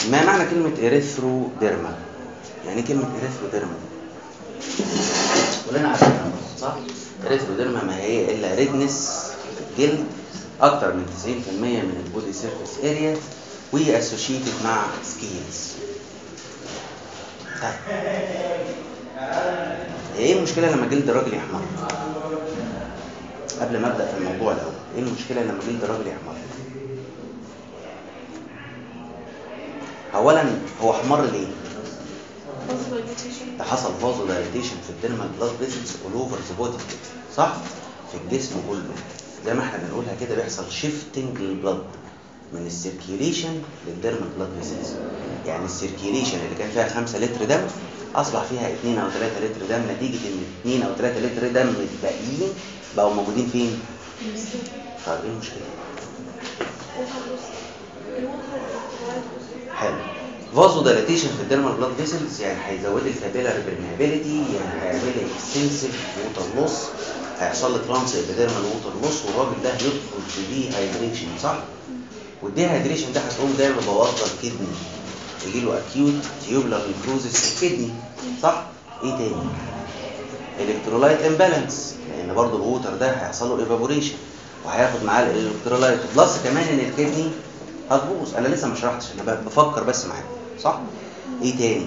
ما معنى كلمة إريثروديرما؟ يعني كلمة إريثروديرما كلنا عارفينها صح؟ إريثروديرما ما هي إلا ريدنس جلد أكتر من 90% من البودي سيرفيس اريا وهي اسوشيتد مع سكيلز. طيب ايه المشكلة لما جلد الراجل يحمر؟ قبل ما ابدأ في الموضوع الأول، ايه المشكلة لما جلد الراجل يحمر؟ أولا هو احمر ليه؟ ده حصل فازو دايليتيشن في الديرمال بلاد فيسلز اول اوفر ذا بودي صح؟ في الجسم كله زي ما احنا بنقولها كده بيحصل شيفتنج للبلد من السيركيوليشن للديرمال بلاد فيسلز. يعني السيركيوليشن اللي كان فيها 5 لتر دم اصبح فيها 2 او 3 لتر دم نتيجه ان 2 او 3 لتر دم الباقيين بقوا موجودين فين؟ طيب ايه المشكله؟ حلو. فازو دايليتيشن في الديرمال بلاد فيسلز يعني هيزود الكابيلاري برميابيليتي، يعني هيعمل لي اكستنسيف ووتر لوس، هيحصل لي ترانس ابيديرمال ووتر لوس، والراجل ده يدخل في دي هايدريشن صح؟ والدي هايدريشن ده هتقوم دايما بوظف الكدني، يجي له اكيوت تيوبولار نيكروزس في الكدني صح؟ ايه تاني؟ الكترولايت امبالانس، لان برضه الووتر ده هيحصل له ايفابوريشن وهياخد معاه الالكترولايت بلس كمان ان الكدني هتبوظ. انا لسه ما شرحتش، انا بفكر بس معاك صح؟ ايه تاني؟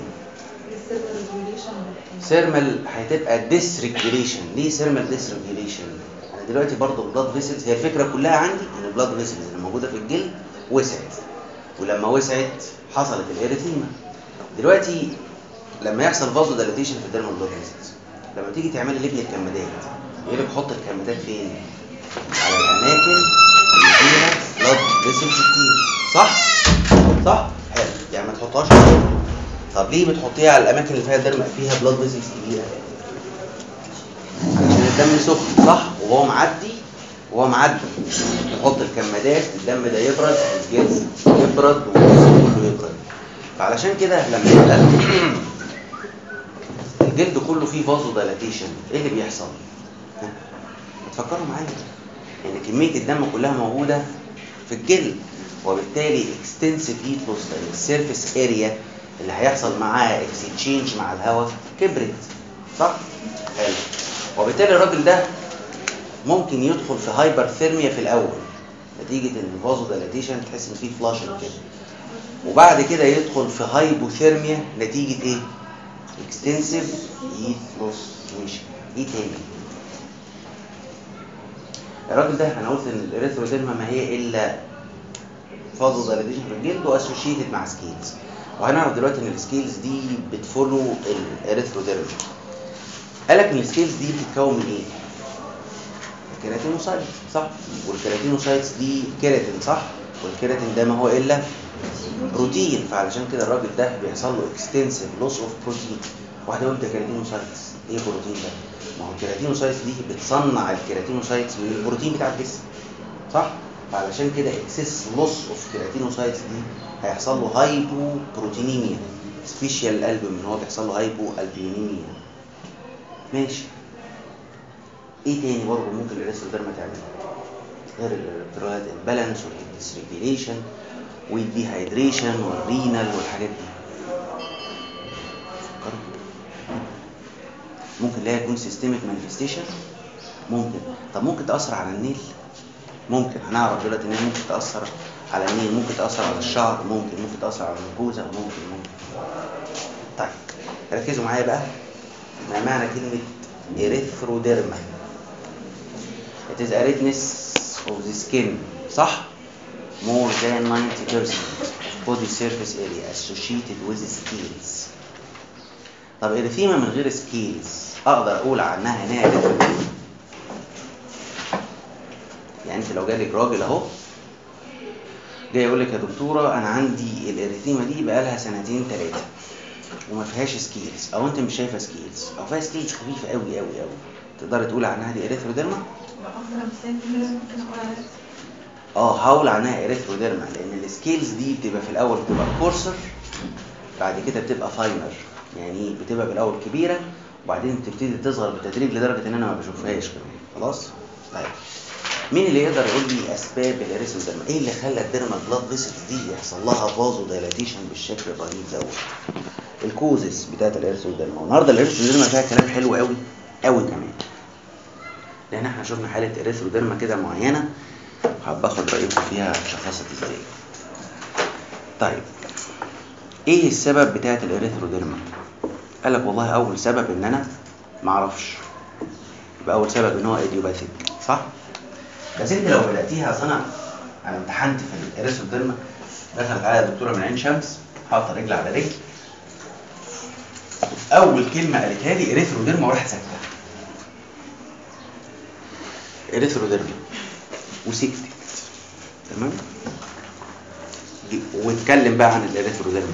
سيرمال هتبقى ديسريجيوليشن. ليه سيرمال ديسريجيوليشن؟ انا دلوقتي برضه البلاد فيسلز هي الفكره كلها عندي ان البلاد فيسلز اللي موجوده في الجلد وسعت، ولما وسعت حصلت الاريثيما. دلوقتي لما يحصل فازو دايليتيشن في الديرمال بلاد فيسلز، لما تيجي تعملي لبنه الكمادات يقول لك حط الكمادات فين؟ على الاماكن اللي فيها بلاد فيسلز كتير صح؟ صح؟ حلو. يعني ما تحطهاش على. طب ليه بتحطيها على الاماكن اللي فيها درم فيها بلاد فيسلز كبيره؟ عشان الدم سخن صح؟ وهو معدي تحط الكمادات الدم ده يبرد، الجلد يبرد والجسم كله يبرد. فعلشان كده لما يبقى الجلد كله فيه فازو دايليتيشن ايه اللي بيحصل؟ تفكروا معايا ان كميه الدم كلها موجوده في الجلد، وبالتالي اكستنسيف هيت لوس لان السيرفيس اريا اللي هيحصل معاها اكسشينج مع الهواء كبرت صح؟ حلو. وبالتالي الراجل ده ممكن يدخل في هايبرثيرميا في الاول نتيجه ان الفازو دايليتيشن تحس ان فيه فلاشنج كده، وبعد كده يدخل في هايبوثيرميا نتيجه ايه؟ اكستنسيف هيت لوس. ماشي. ايه تاني؟ الراجل ده انا قلت ان الاريثروديرما ما هي الا فازو دايليتيشن في الجلد واسوشيتد مع سكيلز، وهنعرف دلوقتي ان السكيلز دي بتفولو الاريثروديرما. قالك ان السكيلز دي بتتكون من ايه؟ الكيراتينوسايتس صح؟ والكيراتينوسايتس دي كيراتين صح؟ والكيراتين ده ما هو الا بروتين، فعلشان كده الراجل ده بيحصل له اكستنسيف لوس اوف بروتين. واحد يقول ده كيراتينوسايتس، ايه بروتين ده؟ ما هو الكيراتينوسايتس دي بتصنع الكيراتينوسايتس من البروتين بتاع الجسم صح؟ فعلشان كده اكسس لوس اوف كيراتينوسايتس دي هيحصل له هايبو بروتينيميا سبيشال البوم ان هو بيحصل له هايبو البيونيميا. ماشي. ايه تاني برضه ممكن الاريثروديرما تعمله غير الالكترولايت امبالانس والديسريجيوليشن والديهايدريشن والرينال والحاجات دي؟ فكروا. ممكن لا يكون سيستميك مانيفستيشن، ممكن. طب ممكن تاثر على النيل؟ ممكن. هنعرف دلوقتي ان هي ممكن تاثر على النيل، ممكن تاثر على الشعر، ممكن تاثر على الميكوزا، ممكن. طيب ركزوا معايا بقى ما معنى كلمه إريثروديرما. It is a redness of the skin صح؟ more than 90% body surface area associated with scales. طب إريثيما من غير سكيلز اقدر اقول عنها انها إريثروديرما؟ يعني انت لو جالك راجل اهو جاي يقول لك يا دكتوره انا عندي الإريثيما دي بقالها 2 3 وما فيهاش سكيلز، او انت مش شايفه سكيلز، او فيها سكيلز خفيفه قوي قوي قوي، تقدر تقول عنها دي إريثروديرما؟ هقول عنها إريثروديرما لان السكيلز دي بتبقى في الاول بتبقى كورسر، بعد كده بتبقى فاينر، يعني بتبقى بالاول كبيره وبعدين بتبتدي تصغر بالتدريج لدرجه ان انا ما بشوفهاش كمان. خلاص. طيب مين اللي يقدر يقول لي اسباب الاريثروديرما؟ ايه اللي خلى الديرما بلاد فيسلز دي يحصل لها فازو دايلاتيشن بالشكل الرهيب دوت؟ الكوزس بتاعت الاريثروديرما. والنهارده الاريثروديرما فيها كلام حلو قوي قوي كمان، لان احنا شفنا حاله اريثروديرما كده معينه، حابب اخد رايكم فيها شخصت ازاي. طيب ايه السبب بتاعت الاريثروديرما؟ قال لك والله اول سبب ان انا ما اعرفش، يبقى اول سبب ان هو ايديوباثيك، صح؟ بس انت لو بداتيها اصلا، انا امتحنت في الاريثروديرما، دخلت عليا دكتوره من عين شمس حاطه رجل على رجل، اول كلمه قالتها لي اريثروديرما وراحت ساكته. اريثروديرما وسكتت، تمام؟ واتكلم بقى عن الاريثروديرما.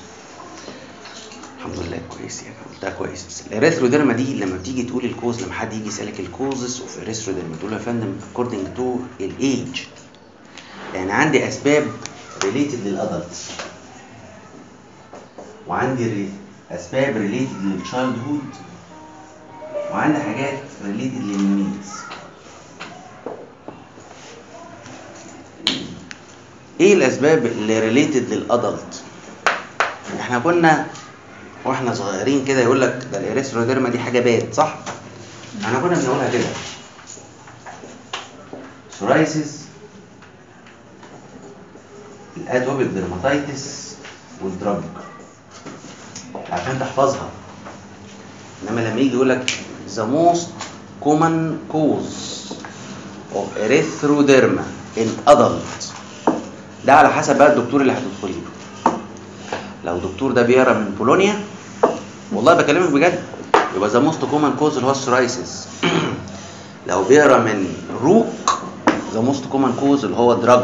الحمد لله كويس، يعني ده كويس. بس الاريثروديرما دي لما بتيجي تقول الكوز، لما حد يجي يسالك الكوزز اوف اريثروديرما تقول له يا فندم according to الايج، يعني عندي اسباب ريليتد للادلتس، وعندي اسباب ريليتد للتشايلد هود، وعندي حاجات ريليتد للميلز. ايه الاسباب اللي ريليتد للادلت؟ احنا كنا واحنا صغيرين كده يقول لك ده الاريثروديرما دي حاجه باد، صح؟ احنا كنا بنقولها كده سورايسيس، الاتوبيك ديرماتيتس، والدراج، عشان تحفظها. انما لما يجي يقول لك the most common cause of erythroderma in adult، ده على حسب بقى الدكتور اللي هتدخلي له. لو الدكتور ده بيقرا من بولونيا، والله بكلمك بجد، يبقى ذا موست كومن كوز اللي هو السورايسيس. لو بيقرا من روك، ذا موست كومن كوز اللي هو دراج،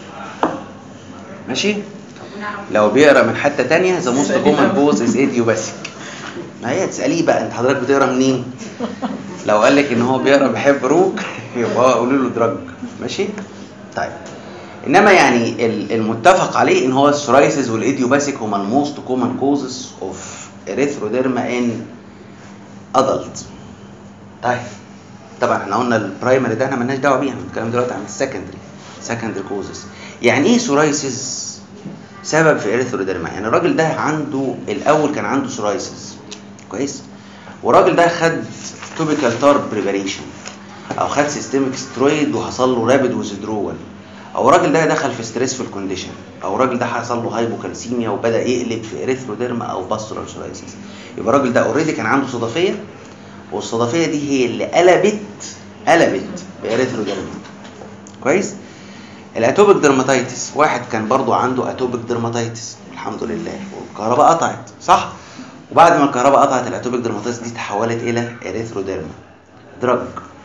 ماشي؟ لو بيقرا من حته ثانيه، ذا موست كومن كوز از ايديوباثيك. ما هي تساليه بقى انت حضرتك بتقرا منين؟ لو قال لك ان هو بيقرا بحب روك، يبقى قولوا له دراج، ماشي؟ طيب انما يعني المتفق عليه ان هو السورايسيس والايديوباثيك هما الموست كومن كوزز اوف اريثروديرما ان ادلت. طيب طبعا احنا قلنا البرايمري ده احنا مالناش دعوه بيه، احنا بنتكلم دلوقتي عن السكندري كوزز. يعني ايه سورايسيس سبب في اريثروديرما؟ يعني الراجل ده عنده الاول كان عنده سورايسيس، كويس؟ والراجل ده خد توبيكال تار بريباريشن، او خد سيستميك سترويد وحصل له رابيد ويزدرول، او الراجل ده دخل في ستريسفul كونديشن، او الراجل ده حصل له هايبوكالسيميا وبدا يقلب في اريثروديرما او باستورال سورايسيس، يبقى الراجل ده اوريدي كان عنده صدفيه، والصدفيه دي هي اللي قلبت باريثروديرما، كويس؟ الاتوبيك ديرماتيتس، واحد كان برضو عنده اتوبيك ديرماتيتس الحمد لله، والكهرباء قطعت، صح؟ وبعد ما الكهرباء قطعت الاتوبيك ديرماتيتس دي تحولت الى اريثروديرما. دراج،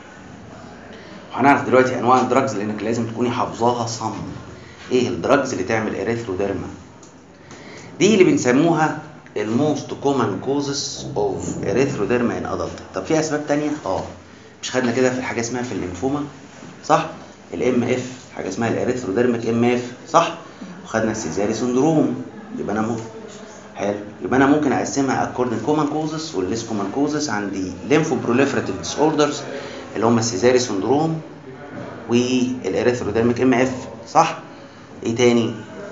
وهنعرف دلوقتي انواع الدراجز لانك لازم تكوني حافظاها صم. ايه الدراجز اللي تعمل اريثروديرما؟ دي اللي بنسموها الموست كومن كوزز اوف اريثروديرما ان ادلت. طب في اسباب تانية؟ مش خدنا كده في حاجه اسمها في الليمفوما، صح؟ الام اف، حاجه اسمها الاريثروديرميك ام اف، صح؟ وخدنا السيزاري سندروم. يبقى انا حلو، يبقى انا ممكن اقسمها اكوردنج كومن كوزز والليس كومن كوزز. عندي ليمفو بروليفراتيف ديس اوردرز اللي هم السيزاري سندروم والاريثروديرميك ام اف، صح؟ ايه تاني؟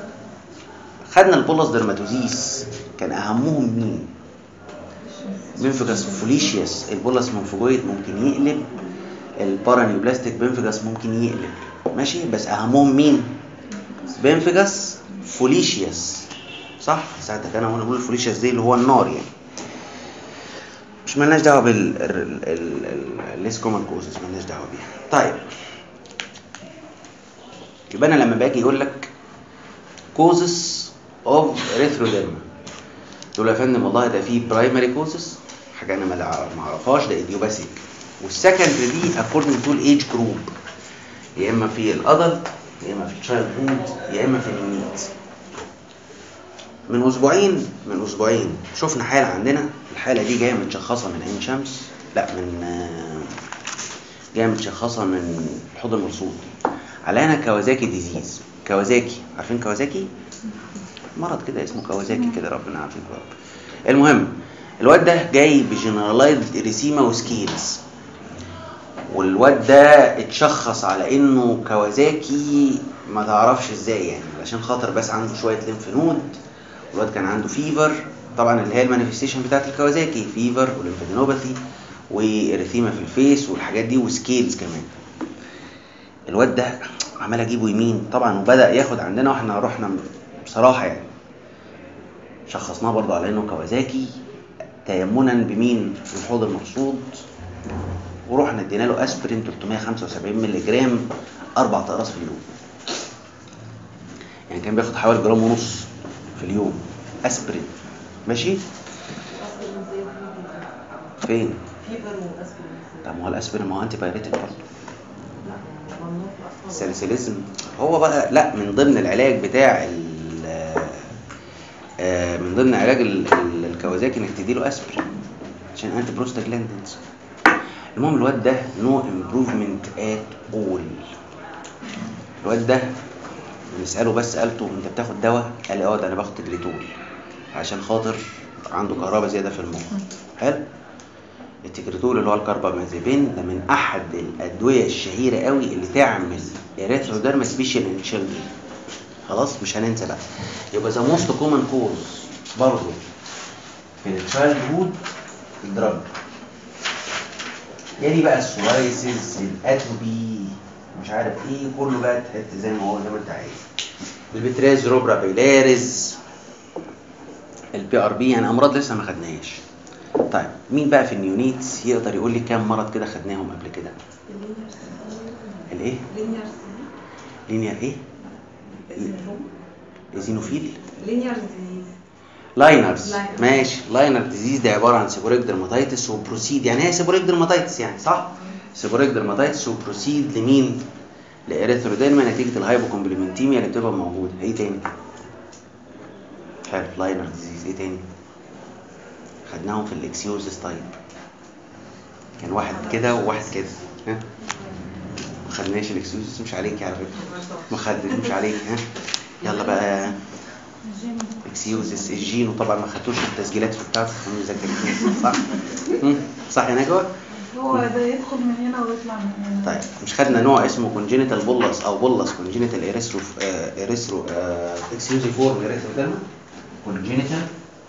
خدنا البولس ديرماتوزيس، كان اهمهم مين؟ بنفجاس فوليشياس، البولس منفجويد ممكن يقلب، البارانيوبلاستيك بنفجاس ممكن يقلب، ماشي؟ بس اهمهم مين؟ بنفجاس فوليشياس، صح؟ ساعتها كان انا بقول الفوليشياس دي اللي هو النار يعني. مش مالناش دعوه بالليس كومن كوزز، مالناش دعوه بيها. طيب يبقى انا لما باجي اقول لك كوزز اوف اريثروديرما، تقول يا فندم والله ده في برايمري كوزز، حاجه انا ما اعرفهاش، ده ايديوباثيك، والسكندري دي اكوردنج تو الايج جروب، يا اما في الادلت يا اما في التشايلد هود يا اما في النيت. من اسبوعين شفنا حاله عندنا، الحاله دي جايه متشخصه من عين شمس، لا جايه متشخصه من حوض المرصود، علينا كوازاكي ديزيز. كوازاكي، عارفين كوازاكي؟ مرض كده اسمه كوازاكي كده، ربنا يعافيك يا رب. المهم الواد ده جاي بجنرالايزد اريثيما وسكيلز، والواد ده اتشخص على انه كوازاكي، ما تعرفش ازاي يعني، عشان خاطر بس عنده شويه ليمف نود، والواد كان عنده فيفر، طبعا اللي هي المانيفستيشن بتاعت الكوازاكي، فيفر وليمفادينوباثي واريثيما في الفيس والحاجات دي وسكيلز كمان. الواد ده عمال اجيبه يمين طبعا، وبدا ياخد عندنا، واحنا رحنا بصراحه يعني شخصناه برضه على انه كوازاكي تيمنا بمين؟ بالحوض المرصود، ورحنا ادينا له اسبرين 375 مللي جرام 4 اقراص في اليوم، يعني كان بياخد حوالي جرام ونص في اليوم اسبرين. ماشي؟ فين؟ طب ما هو الاسبرين ما هو انتي بايريتك برضه، الساليسيليزم هو بقى لا، من ضمن العلاج بتاع من ضمن علاج الكوازاكي انك تديله اسبرين عشان انتي بروستاجلاندينز. المهم الواد ده نو امبروفمنت ات اول. الواد ده بنساله بس، سالته انت بتاخد دواء؟ قال لي ده انا باخد تجريتول عشان خاطر عنده كهرباء زياده في المخ. حلو. التجريتول اللي هو الكربامازيبين ده من احد الادويه الشهيره قوي اللي تعمل اريثروديرما سبيشال ان تشيلدرن. خلاص مش هننسى بقى. يبقى ذا موست كومن كوز برضه في التشايلد هود الدراج. يعني بقى السورايسيس، الاتوبي، مش عارف ايه، كله بقى تحت زي ما هو زي ما انت عايز. البتراز روبرا بيلاريز، البي ار بي، يعني امراض لسه ما خدناهاش. طيب مين بقى في النيونيتس يقدر يقول لي كام مرض كده خدناهم قبل كده؟ الايه؟ لينير ايه؟ ايزينوفيل، لينير ديزيز، لاينرز. ماشي. لاينر ديزيز ده عباره عن سيبوريك درماتيتس وبروسيد، يعني هي سيبوريك درماتيتس يعني صح؟ سيبوريك درماتيتس وبروسيد لمين؟ لاريثروديرما نتيجه الهايبوكومبلمنتيميا اللي بتبقى موجوده. ايه تاني؟ حلو. لاينر ديزيز. ايه تاني؟ خدناهم في الاكسيوزس. طيب كان واحد كده وواحد كده، ها؟ ما خدناش الاكسيوزس، مش عليك على فكره، ما خدناش، مش عليك. ها يلا بقى اكسيوزس. الجين، وطبعا ما خدتوش التسجيلات بتاعته كانوا مذاكرين صح؟ صح يا نجوى؟ هو ده يدخل من هنا ويطلع من هنا. طيب مش خدنا نوع اسمه كونجينيتال بولس او بولس كونجينيتال اريثرو اكسيوزي فورم اريثروديرما؟ كونجينيتال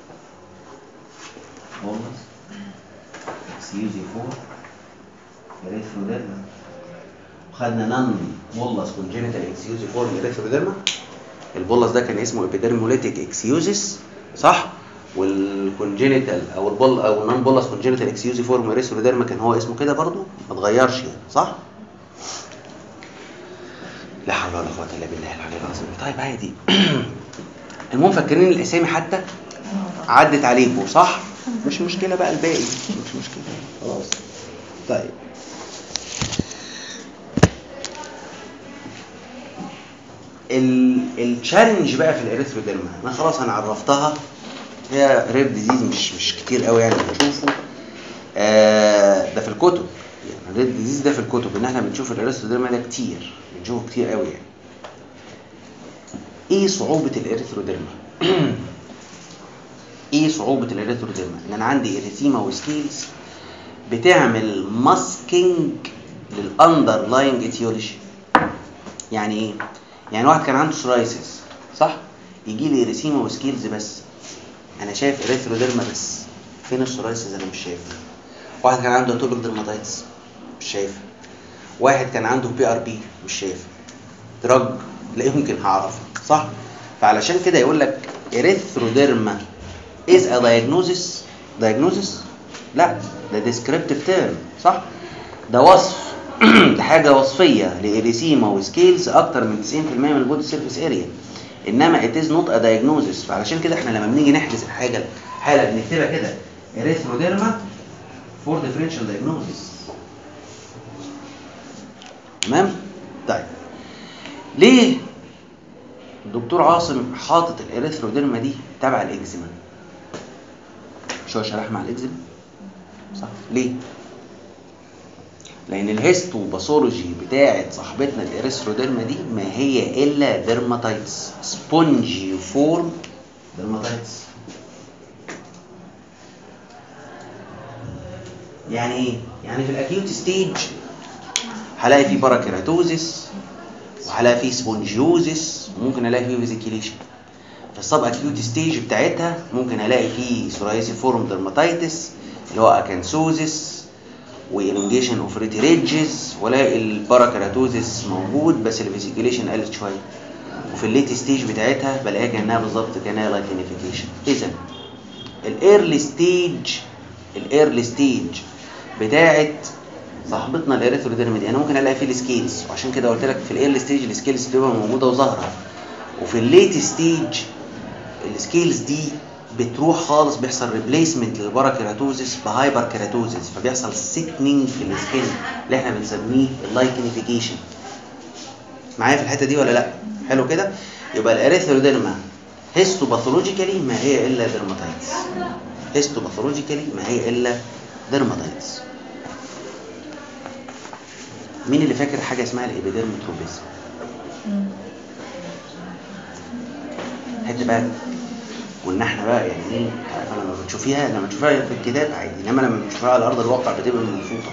بولس اكسيوزي فورم اريثروديرما. وخدنا نان بولس كونجينيتال اكسيوزي فورم اريثروديرما. البولس ده كان اسمه ابيديرموليتيك اكسيوزيس صح؟ والكونجينيتال او البول او النون بولس كونجينيتال اكسيوزي فورم اريثروديرما كان هو اسمه كده برضو، ما اتغيرش يعني صح؟ لا حول ولا قوه الا بالله العلي العظيم. طيب عادي. المهم فاكرين الاسامي حتى عدت عليكم صح؟ مش مشكله بقى الباقي، مش مشكله خلاص. طيب التشالنج بقى في الاريثروديرما انا خلاص انا عرفتها، هي رير ديزيز مش كتير قوي يعني بنشوفه. ده في الكتب يعني الرير ديزيز ده في الكتب، ان احنا بنشوف الاريثروديرما ده كتير، بنشوفه كتير قوي يعني. ايه صعوبه الاريثروديرما؟ ايه صعوبه الاريثروديرما؟ ان انا عندي اريثيما وسكيلز بتعمل ماسكينج للاندرلاينج ايتيولوجي. يعني ايه؟ يعني واحد كان عنده سورايسيس صح؟ يجي لي اريثيما وسكيلز بس، انا شايف اريثروديرما بس، فين السورايسيس؟ انا مش شايفها. واحد كان عنده اتوبيك درماتيتس مش شايفها. واحد كان عنده بي ار بي مش شايفها. دراج لا يمكن هعرفها صح؟ فعلشان كده يقول لك اريثروديرما is a diagnosis لا، ده descriptive term صح؟ ده وصف ده حاجه وصفيه لاريثيما وسكيلز اكتر من 90% من البودي سيرفيس اريا، انما it is not a diagnosis. فعلشان كده احنا لما بنيجي نحجز حاله بنكتبها كده اريثروديرما for differential diagnosis. تمام؟ طيب ليه الدكتور عاصم حاطط الاريثروديرما دي تبع الاكزيما؟ شو شرح مع الاكزيما صح؟ ليه؟ لان الهيستوباثولوجي بتاعه صاحبتنا الاريثروديرما دي ما هي الا ديرماتايتس، سبونجي فورم ديرماتايتس. يعني ايه؟ يعني في الاكيوت ستيج هلاقي فيه باراكيراتوزيس وهلاقي فيه سبونجيوزيس وممكن الاقي فيه فيزيكيليشن. في السب اكيوت ستيج بتاعتها ممكن الاقي فيه سورايسيفورم ديرماتيتس اللي هو اكانسوزيس والونجيشن اوف ريتيريدجز، والاقي الباراكيراتوزيس موجود بس الفيزيكيليشن قلت شويه. وفي الليت ستيج بتاعتها بلاقيها كانها بالظبط كانها لايكنيفيكيشن. اذا الايرلي ستيج بتاعت صاحبتنا الاريثروديرم دي انا ممكن الاقي فيه السكيلز، وعشان كده قلت لك في الايرلي ستيج السكيلز بتبقى موجوده وظاهره، وفي الليت ستيج السكيلز دي بتروح خالص، بيحصل ريبليسمنت للباراكيراتوزيس بهايبر كيراتوزيس، فبيحصل سيكنينج في السكين اللي احنا بنسميه اللايكنيفيكيشن. معايا في الحته دي ولا لا؟ حلو كده. يبقى الاريثروديرما هيستوباثولوجيكالي ما هي الا ديرماتايتس. هيستوباثولوجيكالي ما هي الا ديرماتايتس. مين اللي فاكر حاجه اسمها الابيديرمتروبيزم؟ حته بقى قلنا احنا بقى يعني ايه، لما بتشوفيها في الكتاب عادي، انما لما بتشوفيها على ارض الواقع بتبقى ملفوطه.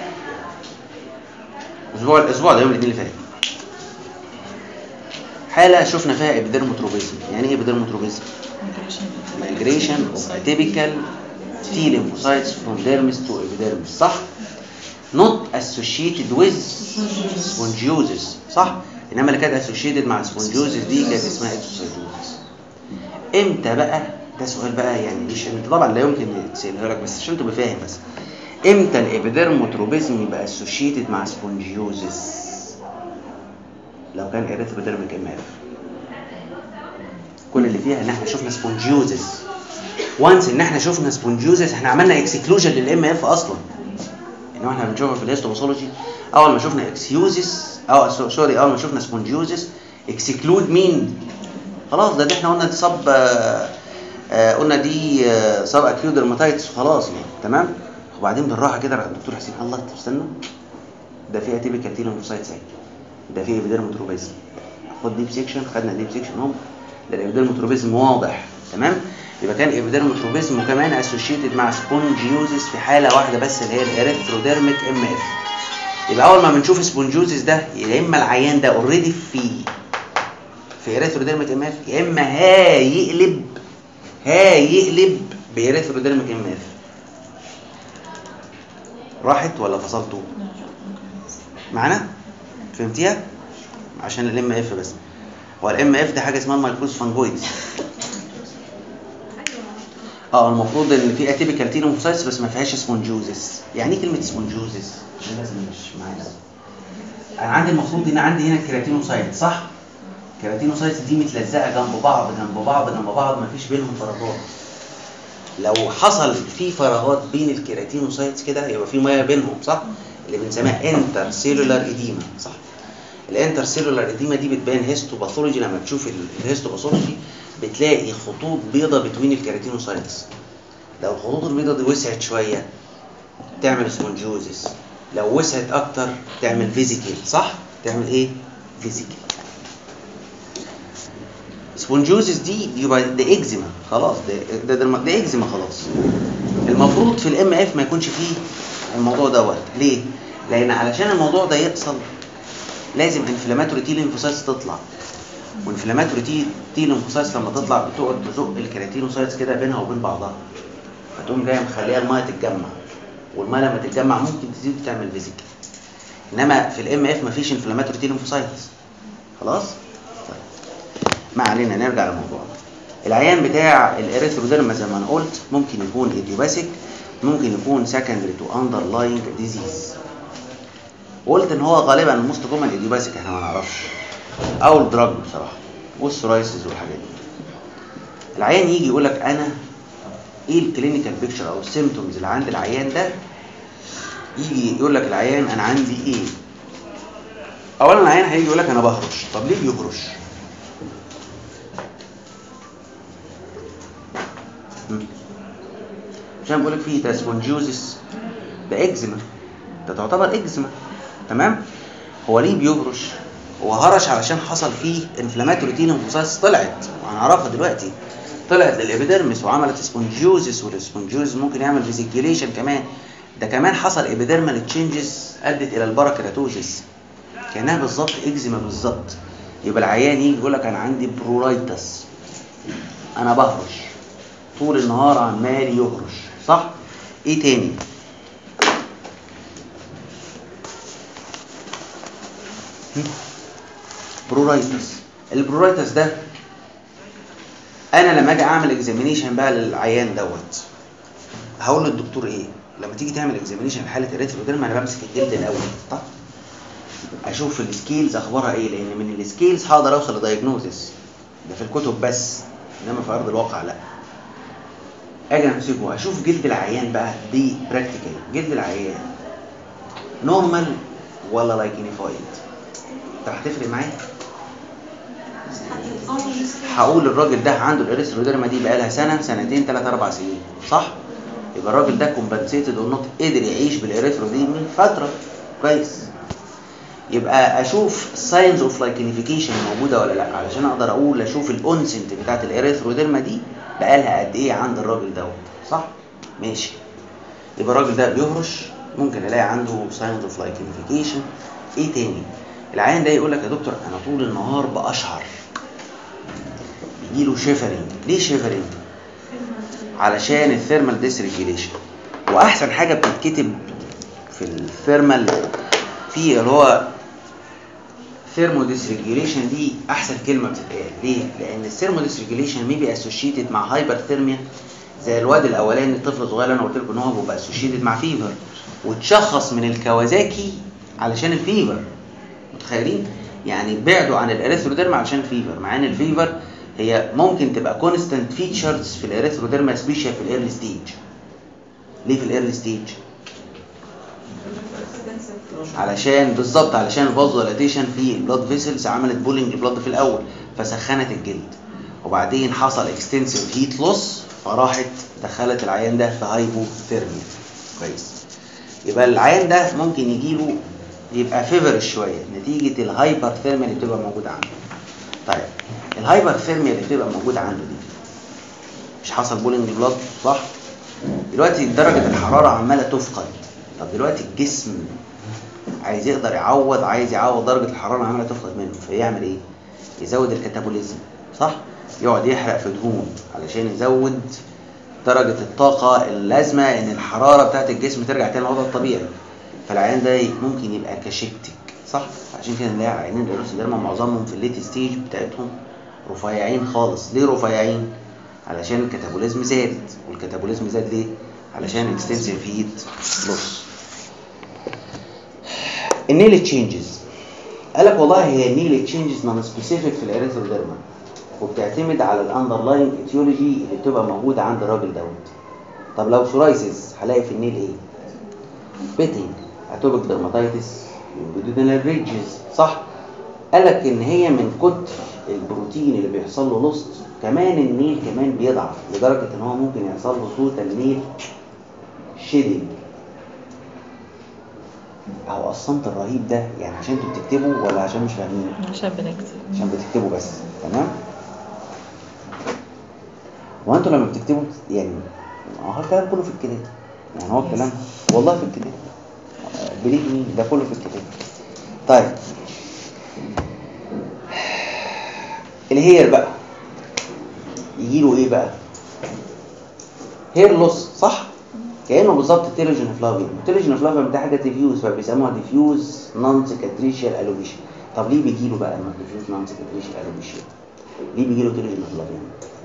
الاسبوع ده يوم الاثنين اللي فات حاله شفنا فيها ابيديرمتروبيزم. يعني ايه ابيديرمتروبيزم؟ مايجريشن اوف اتيبيكال تي ليمفوسايتس فروم ديرمس تو ابيديرمس، صح؟ not associated with spongiosis، صح؟ انما اللي كانت associated مع spongiosis دي كانت اسمها اكسوسايتوزيس. امتى بقى؟ ده سؤال بقى يعني مش انت طبعا لا يمكن تساله لك، بس عشان تبقى فاهم بس. امتى الابيديرمتروبيزم يبقى associated مع spongiosis؟ لو كان اريثروديرميك ام اف. كل اللي فيها ان احنا شفنا سبونجيوزيس. وانس ان احنا شفنا سبونجيوزيس احنا عملنا اكسكلوجن للام اف اصلا. انما احنا بنشوفها في الهيستوباثولوجي اول ما شفنا اكسيوزيس اول ما شفنا سبونجيوزيس اكسكلود مين؟ خلاص ده احنا قلنا دي قلنا دي سب اكيوت ديرماتايتس خلاص يعني تمام. وبعدين بالراحه كده راح الدكتور حسين الله استنى، ده فيها تيبيكال تي ليمفوسايتس اهي، ده فيه ابيديرمتروبيزم. خد ديب سيكشن، خدنا ديب سيكشن اهو، ده الابيديرمتروبيزم واضح تمام. يبقى كان ابيديرمتروبيزم وكمان اسوشيتد مع سبونجيوزيس في حاله واحده بس اللي هي الاريثروديرميك ام اف. يبقى اول ما بنشوف سبونجيوزيس ده يا اما العيان ده اوريدي في اريثروديرميك ام اف، يا اما هيقلب باريثروديرميك ام اف. راحت ولا فصلتوا معانا؟ فهمتيها؟ عشان الام اف بس. هو الام اف ده حاجه اسمها المايكروس فانجويدز. المفروض ان في اتيبيكال تي ليمفوسايتس بس ما فيهاش سبونجيوزيس. يعني ايه كلمه سبونجيوزيس؟ عشان لازم مش معايا. انا عندي المفروض ان عندي هنا كيراتينوسايت، صح؟ الكيراتينوسايتس دي متلزقه جنب بعض ما فيش بينهم فراغات. لو حصل في فراغات بين الكيراتينوسايتس كده يبقى في ميه بينهم، صح؟ اللي بنسميها انتر سيلولار ايديما، صح؟ الانتر سيلولار ايديما دي بتبان هيستوباثولوجي. لما تشوف الهيستوباثولوجي بتلاقي خطوط بيضاء بين الكيراتينوسايتس. لو الخطوط البيضاء دي وسعت شويه تعمل سبونجيوزيس، لو وسعت اكتر تعمل فيزيكال، صح؟ تعمل ايه؟ فيزيكال. سبونجيوزيس دي يبقى ده اكزيما خلاص، ده اكزيما خلاص. المفروض في الام اف ما يكونش فيه الموضوع دوت. ليه؟ لان علشان الموضوع ده يحصل لازم انفلاماتوري تي ليمفوسايتس تطلع، وانفلاماتوري تي ليمفوسايتس لما تطلع بتقعد تزق الكيراتينوسايتس كده بينها وبين بعضها، فتقوم جايه مخليها الميه تتجمع، والميه لما تتجمع ممكن تزيد وتعمل فيزيكال. انما في الام اف مفيش انفلاماتوري تي ليمفوسايتس خلاص. ما علينا، نرجع للموضوع. العيان بتاع الاريثروديرما زي ما انا قلت ممكن يكون ايديوباثيك، ممكن يكون سكندري تو اندرلاينج ديزيز. قلت ان هو غالبا موست كومن ايديوباثيك، احنا ما نعرفش، او الدراج بصراحه والسورايسيس والحاجات دي. العيان يجي يقول لك انا ايه الكلينيكال بيكتشر او السيمبتومز اللي عند العيان ده. يجي يقول لك العيان انا عندي ايه. اولا العيان هيجي يقول لك انا بهرش. طب ليه بيهرش؟ عشان بقول لك فيه ده سبونجيوزيس، ده اكزيما، ده تعتبر اكزيما تمام. هو ليه بيهرش؟ هو هرش علشان حصل فيه انفلاماتوري تي ليمفوسايتس طلعت، وهنعرفها دلوقتي، طلعت للابيديرمس وعملت سبونجيوزيس، والسبونجيوزيس ممكن يعمل فيزيكيليشن كمان. ده كمان حصل ابيديرمال تشينجز ادت الى الباراكيراتوزيس، كانها بالظبط اكزيما بالظبط. يبقى العيان يجي يقول لك انا عندي برورايتس، انا بهرش طول النهار عمال يهرش، صح؟ ايه تاني؟ برورايتس. البرورايتس ده انا لما اجي اعمل اكزامينيشن بقى للعيان دوت هقول للدكتور ايه؟ لما تيجي تعمل اكزامينيشن في حاله اريثرويدرما انا بمسك الجلد الاول، طب اشوف السكيلز اخبارها ايه، لان من السكيلز هقدر اوصل لدايجنوزس، ده في الكتب بس، انما في ارض الواقع لا. اجي امسكه اشوف جلد العيان بقى، دي براكتيكال، جلد العيان نورمال ولا لايكنيفايد؟ طب هتفرق معايا؟ هقول الراجل ده عنده الاريثرويدرما دي بقالها سنه، سنتين، 3، 4 سنين، صح؟ يبقى الراجل ده كومبنسيتد اور نوت، قدر يعيش بالاريثرويدرما فتره كويس. يبقى اشوف ساينز اوف لايكنيفيكيشن موجوده ولا لا، علشان اقدر اقول اشوف الاونسنت بتاعت الاريثرويدرما دي بقالها قد ايه عند الراجل دوت، صح؟ ماشي. يبقى الراجل ده بيهرش، ممكن الاقي عنده ساينز اوف لايكنيفيكيشن. ايه تاني؟ العيان ده يقول لك يا دكتور انا طول النهار باشعر، يجيله شيفرنج. ليه شيفرنج؟ علشان الثيرمال ديسريجيليشن. واحسن حاجه بتتكتب في الثيرمال في اللي هو ثيرمو ديسريجيليشن، دي احسن كلمه بتتقال. ليه؟ لان الثيرمو ديسريجيليشن بيبقى اسوشيتد مع هايبرثيرميا، زي الواد الاولاني الطفل الصغير انا قلت لكم ان هو بيبقى اسوشيتد مع فيفر، وتشخص من الكوازاكي علشان الفيفر. متخيلين؟ يعني بعدوا عن الاريثروديرما علشان الفيفر، مع ان الفيفر هي ممكن تبقى كونستانت فيتشرز في الاريثروديرما سبيشال في الايرلي ستيج. ليه في الايرلي ستيج؟ علشان بالظبط علشان الفازولاتيشن في البلاد فيسلز عملت بولينج البلاد في الاول فسخنت الجلد، وبعدين حصل اكستنسيف هيت لوس فراحت دخلت العيان ده في هايبوثيرميا. كويس. يبقى العيان ده ممكن يجيله يبقى فيفر شويه نتيجه الهايبرثيرميا اللي بتبقى موجوده عنده. طيب الهايبرثيرميا اللي بتبقى موجوده عنده دي مش حصل بولينج بلاد، صح؟ دلوقتي درجه الحراره عماله تفقد. طب دلوقتي الجسم عايز يقدر يعوض، عايز يعوض درجه الحراره عماله تفقد منه، فيعمل ايه؟ يزود الكاتابوليزم، صح؟ يقعد يحرق في دهون علشان يزود درجه الطاقه اللازمه ان الحراره بتاعت الجسم ترجع تاني للوضع الطبيعي. فالعيان ده ممكن يبقى كاشيبتيك، صح؟ عشان كده نلاقي عيانين الاريثرويدرما معظمهم في الليت ستيج بتاعتهم رفيعين خالص. ليه رفيعين؟ علشان الكاتابوليزم زاد، والكاتابوليزم زاد ليه؟ علشان اكستنسيف هيت لوس. النيل تشينجز، قالك والله هي النيل تشينجز نون سبيسيفيك في الاريثرويدرما، وبتعتمد على الاندرلاين ايتيولوجي اللي بتبقى موجوده عند الراجل دوت. طب لو سورايسيس هلاقي في النيل ايه؟ بيتنج، اتوبيك درماتايتس، لونجيتودينال ريدجز، صح؟ قالك ان هي من كتر البروتين اللي بيحصل له لوست كمان النيل كمان بيضعف لدرجه ان هو ممكن يحصل له توتال نيل شيدنج. او الصمت الرهيب ده يعني عشان انتوا بتكتبوا ولا عشان مش فاهمين؟ عشان بنكتب. عشان بتكتبوا بس، تمام؟ وانتوا لما بتكتبوا يعني هو الكلام كله في الكتاب، يعني هو الكلام والله في الكتاب، بليف مي ده كله في الكتاب. طيب الهير بقى يجيله ايه بقى؟ هير لوس، صح؟ كأنه بالظبط التيلوجين فلافيوم. التيلوجين فلافيوم ده حاجه ديفيوز فبيسموها ديفيوز نون سيكاتريشيال الوبيشن. طب ليه بيجيله بقى ديفيوز نون سيكاتريشيال الوبيشن؟ ليه بيجيله تيلوجين فلافيوم؟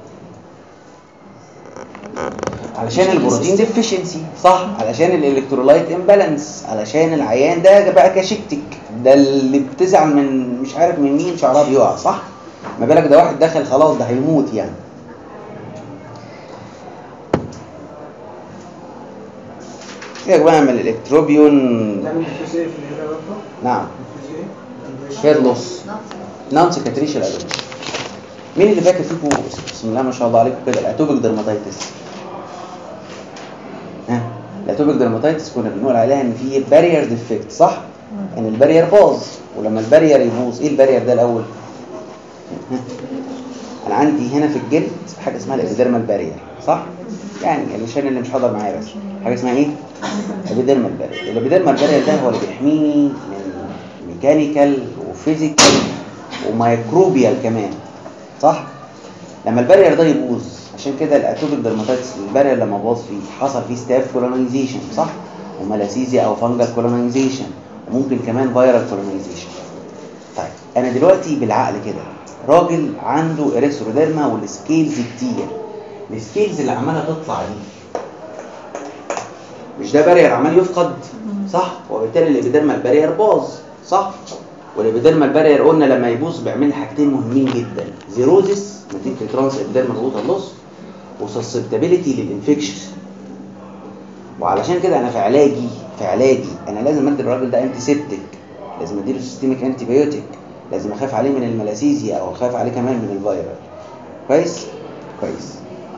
علشان البروتين ديفيشنسي، صح؟ علشان الالكترولايت امبالانس، علشان العيان ده بقى كاشيكتيك، ده اللي بتزعل من مش عارف من مين شعرها بيقع، صح؟ ما بالك ده واحد داخل خلاص ده هيموت يعني. يا جماعه من الالكتروبيون نعم هير لوس نون سيكاتريشال الوبيشن. مين اللي فاكر فيكم بسم الله ما شاء الله عليكم كده الاتوبيك درماتايتس؟ الاتوبيك درماتايتس كنا بنقول عليها ان في بارير ديفكت، صح؟ ان البارير باظ، ولما البارير يبوظ ايه البارير ده الاول؟ انا عندي هنا في الجلد حاجه اسمها الابيديرمال بارير، صح؟ يعني علشان اللي مش حاضر معايا بس، حاجه اسمها ايه؟ الابيديرمال بارير. الابيديرمال بارير ده هو اللي بيحميني من ميكانيكال وفيزيكال ومايكروبيال كمان، صح؟ لما البارير ده يبوظ، عشان كده الاتوبيك درماتيتس البارير لما باظ فيه حصل فيه ستاف كولونايزيشن، صح؟ وملاسيزيا او فانجل كولونايزيشن، وممكن كمان فيرال كولونايزيشن. طيب انا دلوقتي بالعقل كده راجل عنده اريثروديرما والسكيلز كتير، السكيلز اللي عماله تطلع دي مش ده بارير عمال يفقد، صح؟ وبالتالي الابيديرمال بارير باظ، صح؟ والابيديرمال بارير قلنا لما يبوظ بيعمل حاجتين مهمين جدا، زيروزيس نتيجه ترانس ابيديرمال ووتر لوس، وسسبتابيليتي للانفكشن. وعلشان كده انا في علاجي انا لازم ادي الراجل ده انتي سيبتيك، لازم اديله سيستميك انتي بايوتيك، لازم اخاف عليه من الملاسيزيا او اخاف عليه كمان من الفيروس. كويس كويس.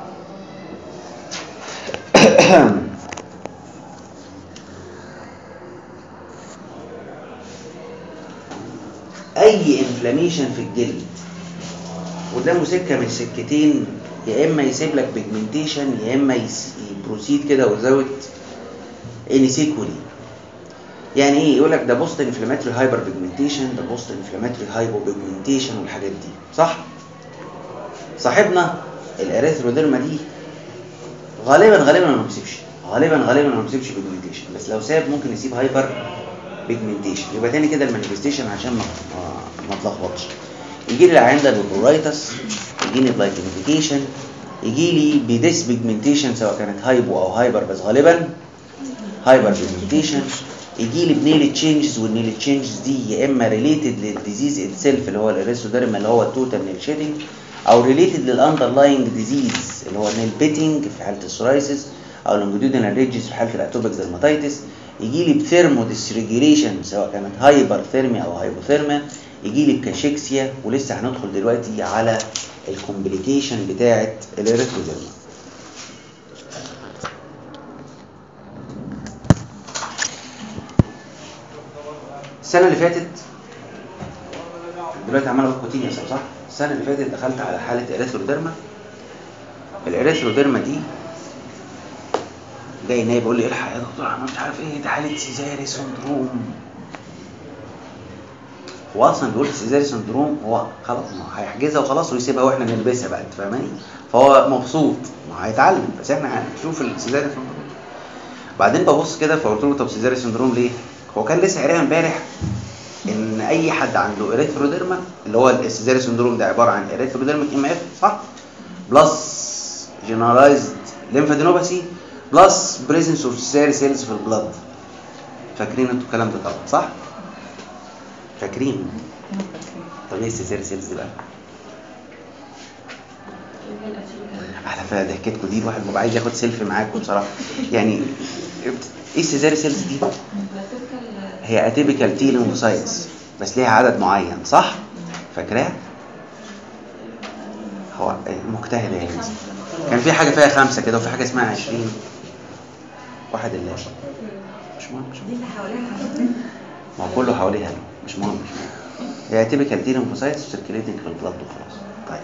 اي انفلاميشن في الجلد قدامه سكه من سكتين، يا اما يسيب لك بيجمنتيشن يا اما يبروسيد كده ويزود انيسيكولي. يعني ايه؟ يقول لك ده بوست انفلاماتوري هايبر بيجمنتيشن، ده بوست انفلاماتوري هايبو بيجمنتيشن والحاجات دي، صح؟ صاحبنا الاريثروديرما دي غالبا ما بيسيبش، غالبا ما بيسيبش بيجمنتيشن، بس لو ساب ممكن يسيب هايبر بيجمنتيشن. يبقى تاني كده المانيفستيشن عشان ما تلخبطش. يجي لي العيان ده بالبرورايتس، يجي لي بلايكنيفيكيشن، يجي لي بديس بيجمنتيشن سواء كانت هايبو او هايبر، بس غالبا هايبر بيجمنتيشن. يجي لي بنيل تشينجز، والنيل تشينجز دي يا اما ريليتد للديزيز اتسيلف اللي هو الاريثروديرما اللي هو التوتال نيل شيدنج، او ريليتد للاندرلاينج ديزيز اللي هو النيل بيتنج في حاله السورايسيس، او لونجيتودينال ريدجز في حاله الاتوبيك ديرماتيتس. يجي لي بثيرمو ديسريجيليشن سواء كانت هايبر ثيرميا او هايبوثيرميا. يجي لي بكاشيكسيا، ولسه هندخل دلوقتي على الكومبليكيشن بتاعه الاريثروديرما. السنه اللي فاتت دلوقتي عمال اقول كوتينيوس، صح؟ السنه اللي فاتت دخلت على حاله اريثروديرما. الاريثروديرما دي جاي نايب بيقول لي الحق يا دكتور انا مش عارف ايه ده، حاله سيزاري سندروم. هو اصلا بيقول سيزاري سندروم، هو خلاص ما هيحجزها وخلاص ويسيبها واحنا نلبسها بقى، انت فاهماني؟ فهو مبسوط، ما هيتعلم، بس احنا هنشوف السيزاري سندروم. بعدين ببص كده فقلت له طب سيزاري سندروم ليه؟ هو كان لسه قاريها امبارح ان اي حد عنده اريثروديرما اللي هو السيزاري سندروم ده عباره عن اريثروديرميك ام اف، صح؟ بلس جنرالايزد ليمفادينوباثي بلس بريزنس اوف سيزاري سيلز في البلد. فاكرين انتوا الكلام ده طبعا، صح؟ فاكرين؟ طب ايه السيزاري سيلز دي بقى؟ على فكره ضحكتكم دي الواحد ما عايز ياخد سيلفي معاكم بصراحه. يعني ايه السيزاري سيلز دي؟ هي اتيبيكال تي ليمفوسايتس بس ليها عدد معين، صح؟ فاكراه؟ هو مجتهد يعني. كان في حاجه فيها 5 كده وفي حاجه اسمها 20 واحد الله. مش مهم دي اللي حواليها، ما هو كله حواليها، مش مهم. هي اتيبيكال تي ليمفوسايتس سيركيليتنج في البلد وخلاص. طيب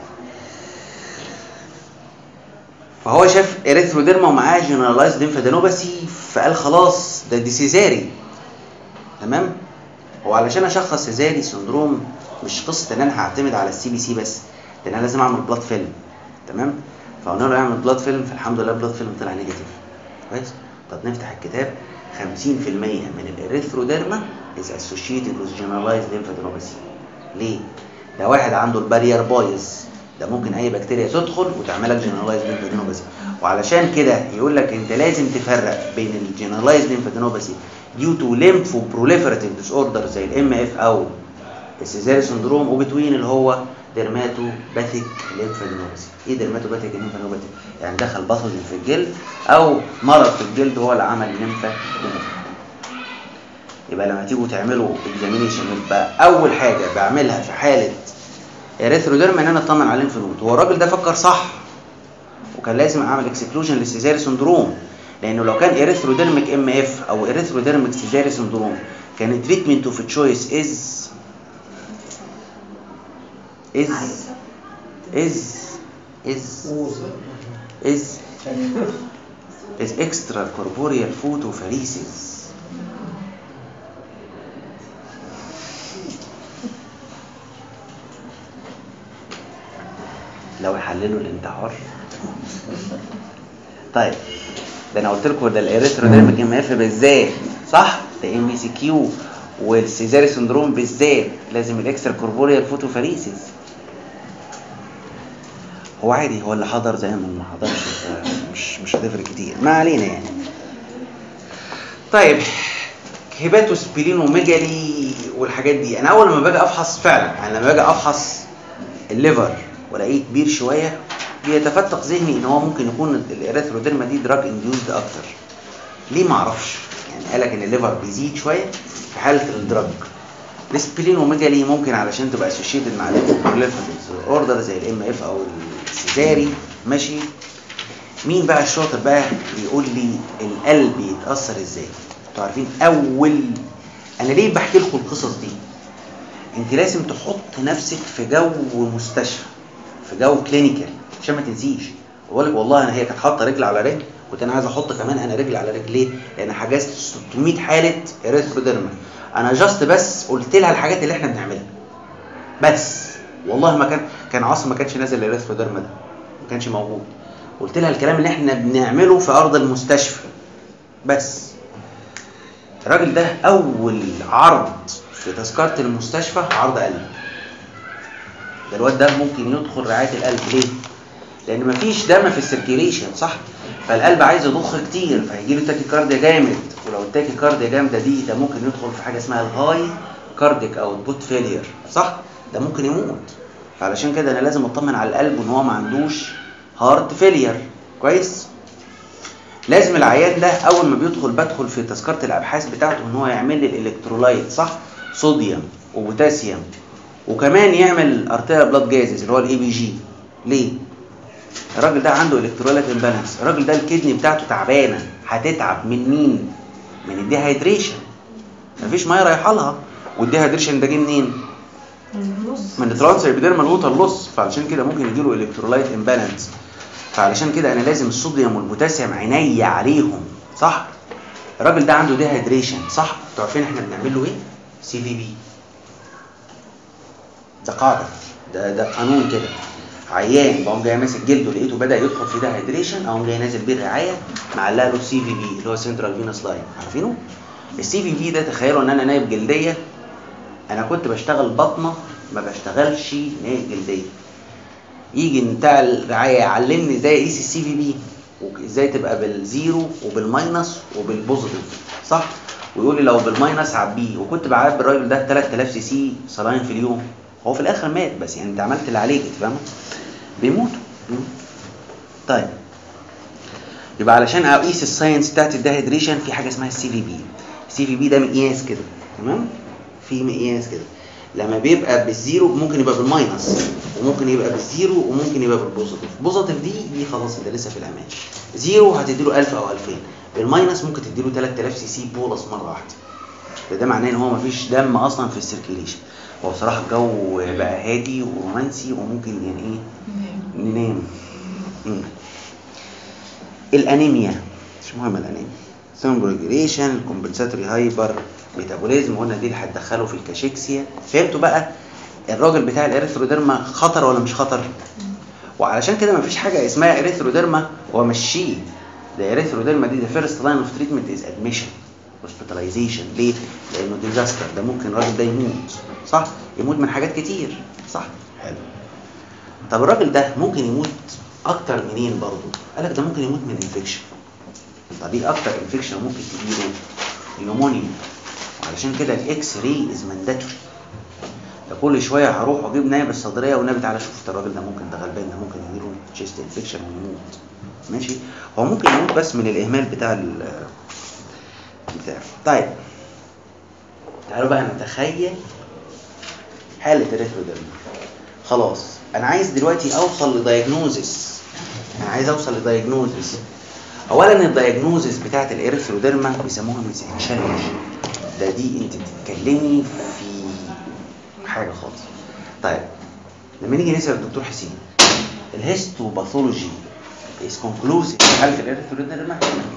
فهو شاف اريثروديرما ومعاه جنرالايزد ليمفادينوباثي فقال خلاص ده دي سيزاري، تمام؟ هو علشان اشخص سيزاري سندروم مش قصه ان انا هعتمد على السي بي سي بس، ده انا لازم اعمل بلاد فيلم، تمام؟ فقلنا له اعمل بلاد فيلم، فالحمد لله بلاد فيلم طلع نيجاتيف. كويس؟ طب نفتح الكتاب، 50% من الاريثروديرما is associated with generalized lymphadenopathy. ليه؟ ده واحد عنده البارير بايظ، ده ممكن اي بكتيريا تدخل وتعمل لك generalized lymphadenopathy. وعلشان كده يقول لك انت لازم تفرق بين الجنرالايزد lymphadenopathy due to lymphoproliferative disorder زي الام اف او السيزاري سندروم، وبتوين اللي هو ديرماتوباثيك ليمفادينوباثي. ايه ديرماتوباثيك ليمفادينوباثي؟ يعني دخل باثوجين في الجلد او مرض في الجلد هو اللي عمل ليمفادينوباثي. يبقى لما تيجوا تعملوا اكزامينيشن يبقى اول حاجه بعملها في حاله اريثروديرما ان انا اطمن على الليمف نود. هو الراجل ده فكر صح وكان لازم اعمل اكسكلوجن للسيزاري سندروم، لانه لو كان اريثروديرميك ام اف او اريثروديرميك سيزاري سندروم كان التريتمنت اوف تشويس از is extracorporeal photopheresis. لو يحللوا الانتحار. طيب ده انا قلت لكم ده الاريثروديرميك ام اف بالذات صح؟ ده ام سي كيو، والسيزاري سندروم بالذات لازم الاكسترا كوربوريال فوتوفاريسيس. هو عادي، هو اللي حضر زي ما حضرش، مش هتفرق كتير، ما علينا يعني. طيب هيباتوسبلينوميجالي والحاجات دي، انا اول ما باجي افحص فعلا، انا لما باجي افحص الليفر والاقيه كبير شويه بيتفتق ذهني ان هو ممكن يكون الاريثروديرما دي دراج انديوزد اكتر. ليه ما اعرفش، يعني قالك ان الليفر بيزيد شويه في حاله الدراج. السبلينوميجالي ممكن علشان تبقى اسوشيتد مع الليمفاتيك اوردر زي الام اف او السيزاري. ماشي. مين بقى الشاطر بقى يقول لي القلب يتاثر ازاي؟ انتوا عارفين انا ليه بحكي لكم القصص دي؟ انت لازم تحط نفسك في جو مستشفى، في جو كلينيكال، عشان ما تنسيش. بقول لك والله انا هي كانت حاطه رجل على رجل، كنت انا عايز احط كمان انا رجل على رجل. ليه؟ لان حجزت 600 حاله اريثروديرما. انا جاست بس قلت لها الحاجات اللي احنا بنعملها بس. والله ما كان عاصم ما كانش نازل الاريثروديرما ده، ما كانش موجود. قلت لها الكلام اللي احنا بنعمله في ارض المستشفى بس. الراجل ده اول عرض في تذكره المستشفى عرض قلب. ده الواد ده ممكن يدخل رعايه القلب. ليه؟ لان مفيش دم في السيركيليشن صح؟ فالقلب عايز يضخ كتير فهيجي له تاكيكارديا جامد، ولو التاكيكارديا جامده دي ده ممكن يدخل في حاجه اسمها الهاي كارديك اوتبوت فيلير صح؟ ده ممكن يموت. فعلشان كده انا لازم اطمن على القلب ان هو ما عندوش هارت فيلير. كويس؟ لازم العيان ده اول ما بدخل في تذكره الابحاث بتاعته ان هو يعمل لي الالكترولايت صح؟ صوديوم وبوتاسيوم، وكمان يعمل ارتيريال بلاد جازز اللي هو الاي بي جي. ليه؟ الراجل ده عنده الكترولايت امبالانس. الراجل ده الكدني بتاعته تعبانه، هتتعب من مين؟ من الديهايدريشن. مفيش ميه رايحه لها، والديهايدريشن ده جه منين؟ من الترانس ابيديرمال ووتر لوس. فعلشان كده ممكن يجيله الكترولايت امبالانس. فعلشان كده انا لازم الصوديوم والبوتاسيوم عينيا عليهم صح؟ الراجل ده عنده ديهايدريشن صح؟ انتوا عارفين احنا بنعمل له ايه؟ سي في بي. ده قاعده، ده قانون كده. عيان بقوم جاي ماسك جلده لقيته بدا يدخل في ديهايدريشن، اقوم جاي نازل بيه الرعايه معلق له سي في بي اللي هو سنترال فينوس لاين. عارفينه؟ السي في بي ده تخيلوا ان انا نايب جلديه. انا كنت بشتغل بطنه ما بشتغلش نايب جلديه. يجي بتاع الرعايه يعلمني ازاي اقيس السي في بي، وازاي تبقى بالزيرو وبالماينس وبالبوزيتيف صح؟ ويقول لي لو بالماينس عبيه. وكنت بعبي الراجل ده 3000 سي سي صلاين في اليوم. هو في الاخر مات، بس يعني انت عملت اللي عليك. تفهموا؟ بيموتوا. طيب يبقى علشان اقيس الساينس بتاعت الديهايدريشن في حاجه اسمها السي في بي. السي في بي ده مقياس كده، تمام؟ في مقياس كده لما بيبقى بالزيرو ممكن يبقى بالماينس، وممكن يبقى بالزيرو، وممكن يبقى بالبوزيتيف. بوزيتيف دي خلاص انت لسه في الامان. زيرو هتديله 1000 او 2000، بالماينس ممكن تديله 3000 سي سي بولس مره واحده. ده معناه ان هو مفيش دم اصلا في السيركيليشن. هو بصراحه الجو بقى هادي ورومانسي وممكن يعني ايه ننام. الانيميا مش مهم. الانيميا ثرومبوليجريشن، الكومبنساتوري هايبر ميتابوليزم، قلنا دي اللي هتدخله في الكاشيكسيا. فهمتوا بقى الراجل بتاع الاريثروديرما خطر ولا مش خطر؟ وعلشان كده مفيش حاجه اسمها اريثروديرما ومشيه. ده اريثروديرما دي فيرست لاين اوف تريتمنت از ادميشن هوسبيتاليزيشن. ليه؟ لانه ديزاستر. ده ممكن الراجل ده يموت صح؟ يموت من حاجات كتير صح؟ حلو. طب الراجل ده ممكن يموت اكتر منين برضه؟ قالك ده ممكن يموت من انفكشن. طب ايه اكتر انفكشن ممكن تجيله؟ نيومونيا. وعلشان كده الاكس راي از مانداتوري. ده كل شويه هروح واجيب نايب الصدريه والنبي تعالى شوف الراجل ده ممكن، ده غلبان، ده ممكن يجيله تشيست انفكشن ويموت. ماشي؟ هو ممكن يموت بس من الاهمال بتاع. طيب تعالوا بقى نتخيل حاله الاريثروديرما. خلاص انا عايز دلوقتي اوصل لدايجنوزس. اولا الدايجنوزس بتاعت الاريثروديرما بيسموها ميزانشالوجي. دي انت بتتكلمي في حاجه خالص. طيب لما نيجي نسال الدكتور حسين الهيستوباثولوجي is conclusive في حاله الاريثروديرما؟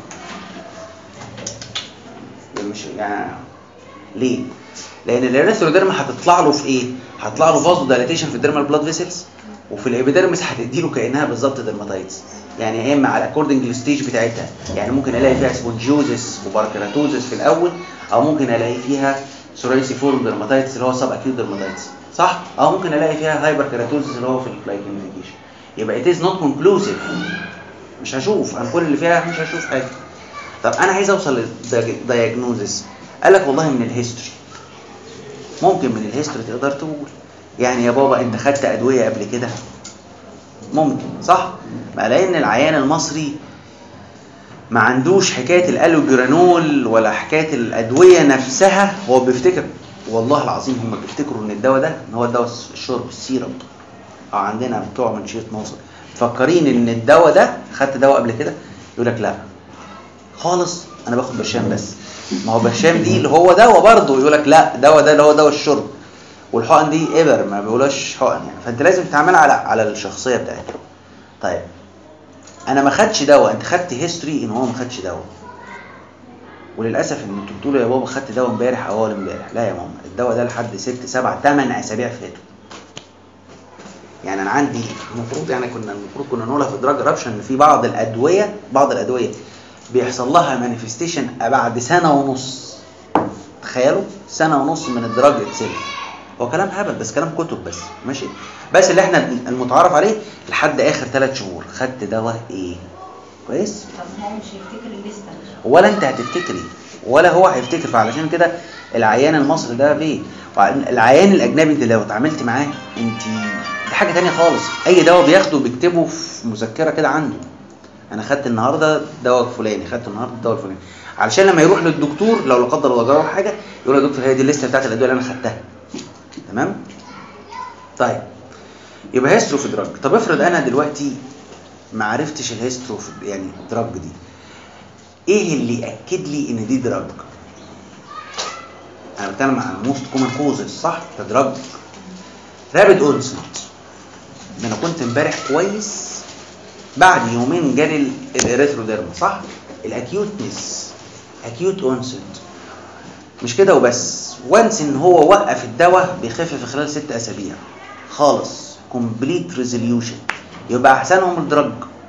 مش يعني ليه؟ لان الاريثروديرما هتطلع له في ايه؟ هتطلع له فازو دايليتيشن في الديرمال بلاد فيسلز، وفي الابيديرمس هتدي له كانها بالظبط ديرماتايتس. يعني هي مع الاكوردنج للستيج بتاعتها، يعني ممكن الاقي فيها سبونجيوزس وباركيراتوزس في الاول، او ممكن الاقي فيها سوريسي فورم ديرماتايتس اللي هو سب اكيوت ديرماتايتس، صح؟ او ممكن الاقي فيها هايبر كيراتوزس اللي هو في الكلايكينيفيكيشن. يبقى it is not conclusive. مش هشوف انا كل اللي فيها، مش هشوف حاجه. طب انا عايز اوصل للدايجنوزس. قال لك والله من الهيستوري. ممكن من الهيستوري تقدر تقول يعني يا بابا انت خدت ادويه قبل كده؟ ممكن، صح؟ ما لان العيان المصري ما عندوش حكايه الالوجرانول ولا حكايه الادويه نفسها. هو بيفتكر، والله العظيم هم بيفتكروا ان الدواء ده ان هو الدواء الشرب السيرم، او عندنا بتوع منشيه ناصر مفكرين ان الدواء ده خدت دواء قبل كده. يقول لك لا خالص انا باخد برشام بس. ما هو برشام دي اللي هو دواء برضه. يقول لك لا دواء ده اللي هو دواء الشرب، والحقن دي ابر ما بيقولوش حقن يعني. فانت لازم تتعامل على الشخصيه بتاعتك. طيب انا ما خدش دواء، انت خدت هيستوري ان هو ما خدش دواء، وللاسف ان انتوا بتقولوا يا بابا خدت دواء امبارح او اول امبارح. لا يا ماما، الدواء ده لحد 6 7 8 اسابيع فاتوا. يعني انا عندي المفروض كنا نقولها في دراج رابشن ان في بعض الادويه بيحصل لها مانيفستيشن بعد سنه ونص. تخيلوا سنه ونص من الدراج اتسيلف. هو كلام هبل بس كلام كتب بس، ماشي. بس اللي احنا المتعارف عليه لحد اخر 3 شهور خدت دواء ايه كويس. طب هو مش هيفتكر الليسته، ولا انت هتفتكري ولا هو هيفتكر. فعلشان كده العيان المصري ده بيه، العيان الاجنبي انت لو اتعاملت معاه انت دي حاجه ثانيه خالص. اي دواء بياخده بيكتبه في مذكره كده عنده، انا خدت النهارده دواء فلاني، خدت النهارده الدواء الفلاني، علشان لما يروح للدكتور لو لا قدر الله جرى حاجه يقول له يا دكتور هي دي الليسته بتاعت الادويه اللي انا خدتها. تمام. طيب يبقى هيسترو في دراج. طب افرض انا دلوقتي ما عرفتش الهيسترو يعني الدراج دي، ايه اللي ياكد لي ان دي دراج؟ انا بتكلم عن موست كومن كوزز، صح؟ كدراج رابيد اونست. انا كنت امبارح كويس، بعد يومين جالي الاريثروديرما، صح؟ الاكيوتنس اكيوت اونست. مش كده وبس، وانس ان هو وقف الدواء بيخف في خلال 6 اسابيع خالص، كومبليت ريزوليوشن. يبقى احسنهم الدراج.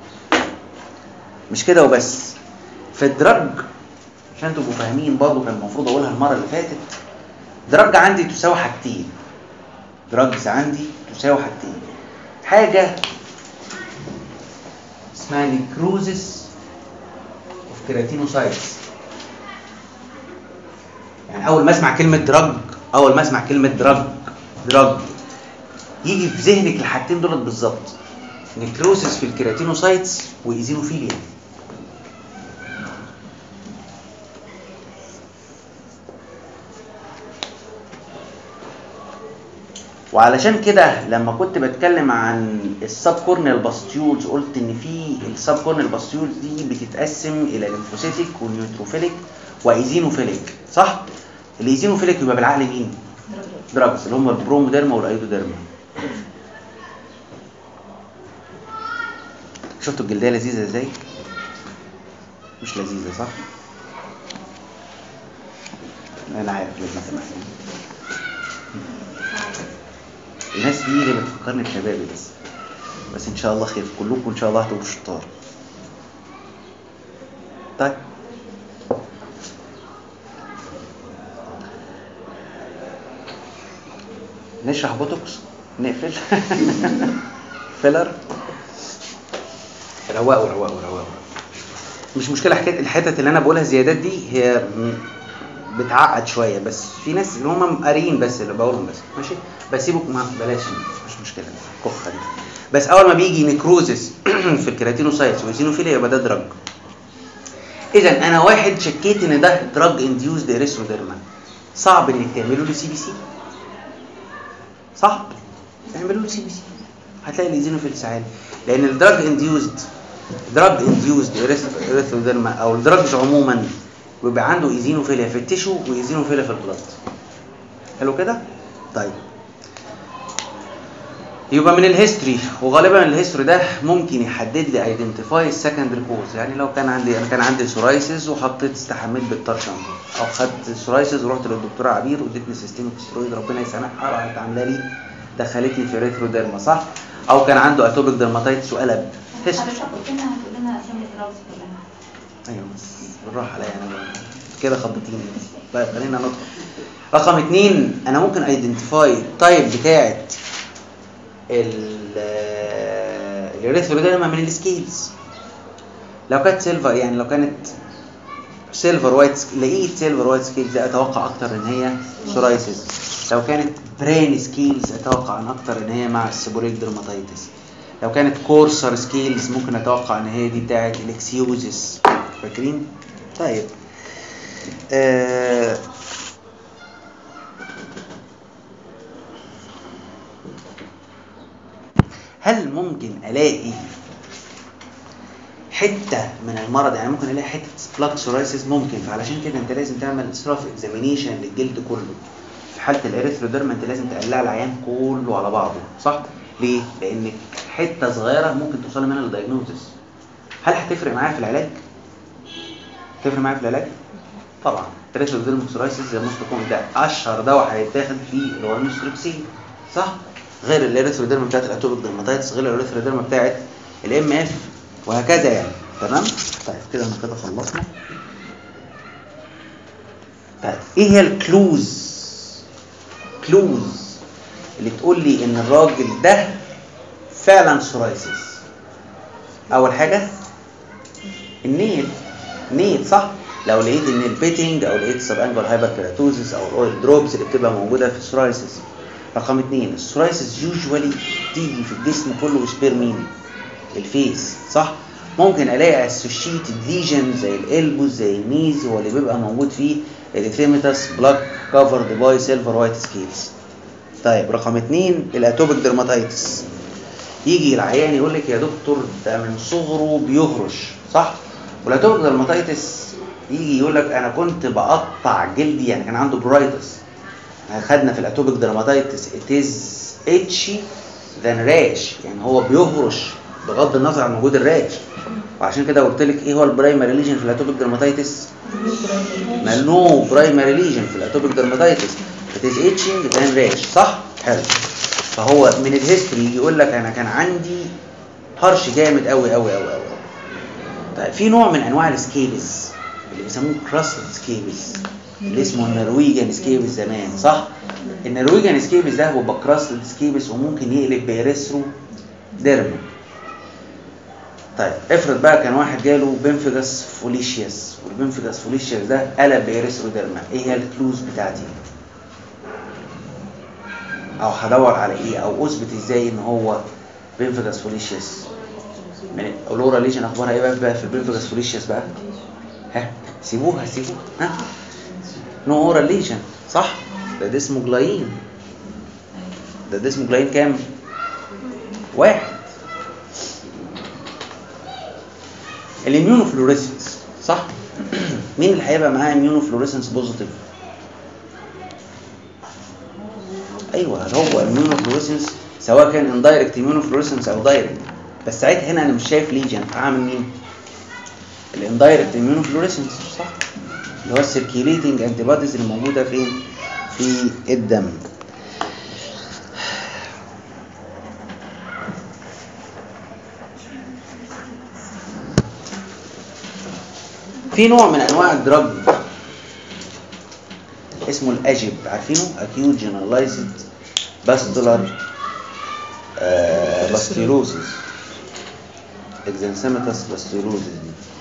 مش كده وبس، في الدراج عشان تبقوا فاهمين برضو كان المفروض اقولها المره اللي فاتت، دراج عندي تساوي حاجتين. دراجز عندي تساوي حاجتين، حاجه اسمها نيكروزس اوف كيراتينوسايتس. يعني اول ما اسمع كلمه دراج يجي في ذهنك الحاجتين دول بالظبط، نيكروزس في الكيراتينوسايتس وايزينوفيليا. وعلشان كده لما كنت بتكلم عن السب كورنيال باستيولز قلت ان في السب كورنيال باستيولز دي بتتقسم الى ليمفوسيتيك ونيوتروفيليك وايزينوفيليك، صح؟ الايزينوفيليك يبقى بالعقل مين؟ دراجز اللي هم البروموديرما والايوديرما. شفتوا الجلديه لذيذه ازاي؟ مش لذيذه صح؟ انا عارف لازم الناس دي اللي بتفكرني بشبابي بس ان شاء الله خير كلكم ان شاء الله هتبقوا شطار. طيب نشرح بوتوكس، نقفل فيلر. رواق مش مشكله. حكايه الحتت اللي انا بقولها زيادات دي هي بتعقد شويه، بس في ناس اللي هم قاريين بس اللي بقولهم بس، ماشي. بس سيبك ما بلاش، مش مشكله كخه دي. بس اول ما بيجي نيكروزس في الكيراتينوسايتس وايزينوفيليا يبقى ده دراج. اذا انا واحد شكيت ان ده دراج انديوزد اريثروديرما، صعب انك تعملوا له سي بي سي، صح؟ تعملوا له سي بي سي هتلاقي الايزينوفيلز عالي، لان الدراج انديوزد اريثروديرما او الدراجز عموما بيبقى عنده ايزينوفيليا في التيشو وايزينوفيليا في البلاد. حلو كده؟ طيب يبقى من الهيستوري، وغالبا الهيستوري ده ممكن يحدد لي ايدنتيفاي السكندري كوز. يعني لو كان عندي انا كان عندي سورايسيس وحطيت استحميت بالطرشم، او خدت سورايسيس ورحت للدكتوره عبير وادتني سيستميك سترويد ربنا يسامحها راحت عامله لي دخلتني في ريثروديرما، صح؟ او كان عنده اتوبيك درماتايتس وقلب هيستوري. حضرتك قلت لنا هتقول لنا اسامي الدراجز كلها. ايوه بس بالراحه عليا انا كده خضتيني. طيب خلينا ندخل. رقم 2 انا ممكن ايدنتيفاي التايب بتاعت الريثروديرما من السكيلز. لو كانت سيلفر، يعني لو كانت سيلفر وايت، لقيت سيلفر وايت سكيلز اتوقع اكتر ان هي سورايسيس. لو كانت برين سكيلز اتوقع ان اكتر ان هي مع السيبوريك درماتيتس. لو كانت كورسر سكيلز ممكن اتوقع ان هي دي بتاعه الاكسيوزيس. فاكرين؟ طيب هل ممكن الاقي حته من المرض؟ يعني ممكن الاقي حته بلاك سورايسيس ممكن، فعلشان كده انت لازم تعمل استراف اكزامينيشن للجلد كله. في حاله الاريثروديرما انت لازم تقلع العيان كله على بعضه، صح؟ ليه؟ لان حته صغيره ممكن توصل منها للدايجنوزس. هل هتفرق معايا في العلاج؟ تفرق معايا في العلاج؟ طبعا. الاريثروديرما سورايسيس زي ما تكون ده اشهر دواء هيتاخد فيه اللي هو الميثوتريكسين، صح؟ غير الاريثروديرما بتاعت الاتوبيك درماتيتس، غير الاريثروديرما بتاعت الام اف، وهكذا يعني. تمام؟ طيب كده احنا كده خلصنا. طيب ايه هي الكلوز اللي تقول لي ان الراجل ده فعلا سورايسيس؟ اول حاجه النيل، صح؟ لو لقيت ان البيتنج، او لقيت سب انجل هايبركيراتوزيس، او الاويل دروبس اللي بتبقى موجوده في السورايسيس. رقم 2 السورايسيس يوجوالي تيجي في الجسم كله وسبير مين؟ الفيس، صح؟ ممكن الاقي اسوشيتد ليجن زي الالبوز زي النيز، هو اللي بيبقى موجود فيه الاريثيماتس بلاك كفرد باي سيلفر وايت سكيلز. طيب رقم 2 الاتوبيك درماتيتس. يجي العيان يقول لك يا دكتور ده من صغره بيهرش، صح؟ والاتوبيك درماتيتس يجي يقول لك انا كنت بقطع جلدي، يعني كان عنده برايتس. خدنا في الاتوبيك درماتيتس اتز اتشي ذان راش، يعني هو بيهرش بغض النظر عن وجود الراش. وعشان كده قلت لك ايه هو البرايمري ليجن في الاتوبيك درماتيتس؟ نو برايمري ليجن في الاتوبيك درماتيتس، اتز اتشنج ذان راش، صح؟ حلو. فهو من الهيستوري يجي يقول لك انا كان عندي هرش جامد قوي قوي قوي قوي. طيب في نوع من انواع السكيبز اللي بيسموه كراست سكيبز، اللي اسمه النرويجن سكيبز زمان، صح؟ النرويجن سكيبز ده هو بكراست سكيبز وممكن يقلب بيريثرو ديرما. طيب افرض بقى كان واحد جاله بنفجس فوليشيوس، والبنفجس فوليشيوس ده قلب بيريثرو ديرما. ايه هي الكلوز بتاعتي؟ او هدور على ايه، او اثبت ازاي ان هو بنفجس فوليشيوس؟ من الاورا ليجن اخبارها ايه بقى في البنفجس فوليشيوس بقى؟ ها سيبوها ها نو اورا ليجن، صح؟ ده اسمه جلاين. ده اسمه جلاين كام؟ 1. الاميونوفلوريسنس، صح؟ مين اللي هيبقى معاه اميونوفلوريسنس بوزيتيف؟ ايوه هو اميونوفلوريسنس، سواء كان اندايركت اميونوفلوريسنس او دايركت. بس ساعتها هنا انا مش شايف ليجن، هعمل مين؟ الاندايركت اميونوفلوريسنس، صح؟ اللي هو السيركيليتنج انتي بوديز اللي موجوده فين؟ في الدم. في نوع من انواع الدراج اسمه الاجب، عارفينه؟ acute generalized bastular bastulosis، exanthematous bastulosis.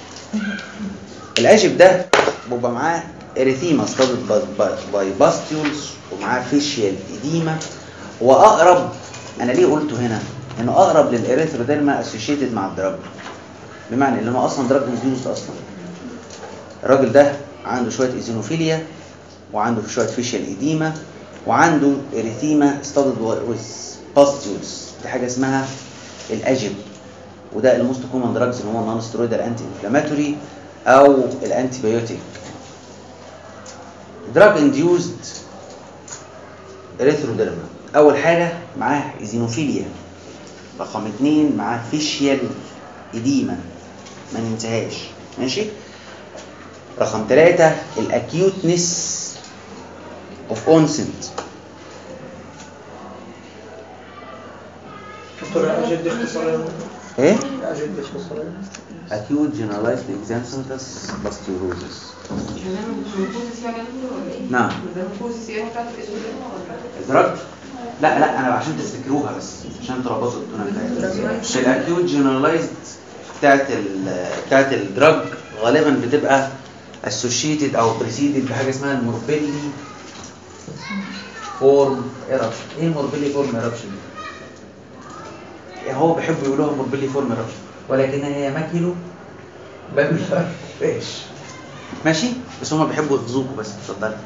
الاجب ده بيبقى معاه اريثيما ستارد باي باستيولز، ومعاه فيشيال اديما، واقرب، انا ليه قلته هنا انه اقرب للاريثروديرما اسوشيتد مع الدراج، بمعنى انه اصلا دراج انديوست. اصلا الراجل ده عنده شويه ايزينوفيليا، وعنده شويه فيشيال اديما، وعنده اريثيما ستارد ويز باستيولز. دي حاجه اسمها الاجب، وده الموست كومن دراجز اللي هو النون ستيرويدال انتي انفلاماتوري او الانتي بايوتيك. دراج انديوزد اريثروديرما اول حاجه معاه ايزينوفيليا، رقم 2 معاه فيشيال اديما ما ننساهاش، ماشي. رقم 3 الاكيوتنس اوف اونسنت. ايه؟ acute generalized exanthematous pustulosis. نعم. الدرج؟ لا انا عشان تفتكروها بس، عشان تربطوا الدنيا بتاعتها. الاكيوت جنرالايزد بتاعت الدرج غالبا بتبقى associated او preceded بحاجه اسمها الموربيلي فورم ايرابشن. ايه الموربيلي فورم ايرابشن؟ هو بيحبوا يقولوها موربيلي فورم ايرابشن، ولكنها هي ماكيلو بابيلار فيش، ماشي. بس هم بيحبوا يغزوكوا بس. اتفضلي.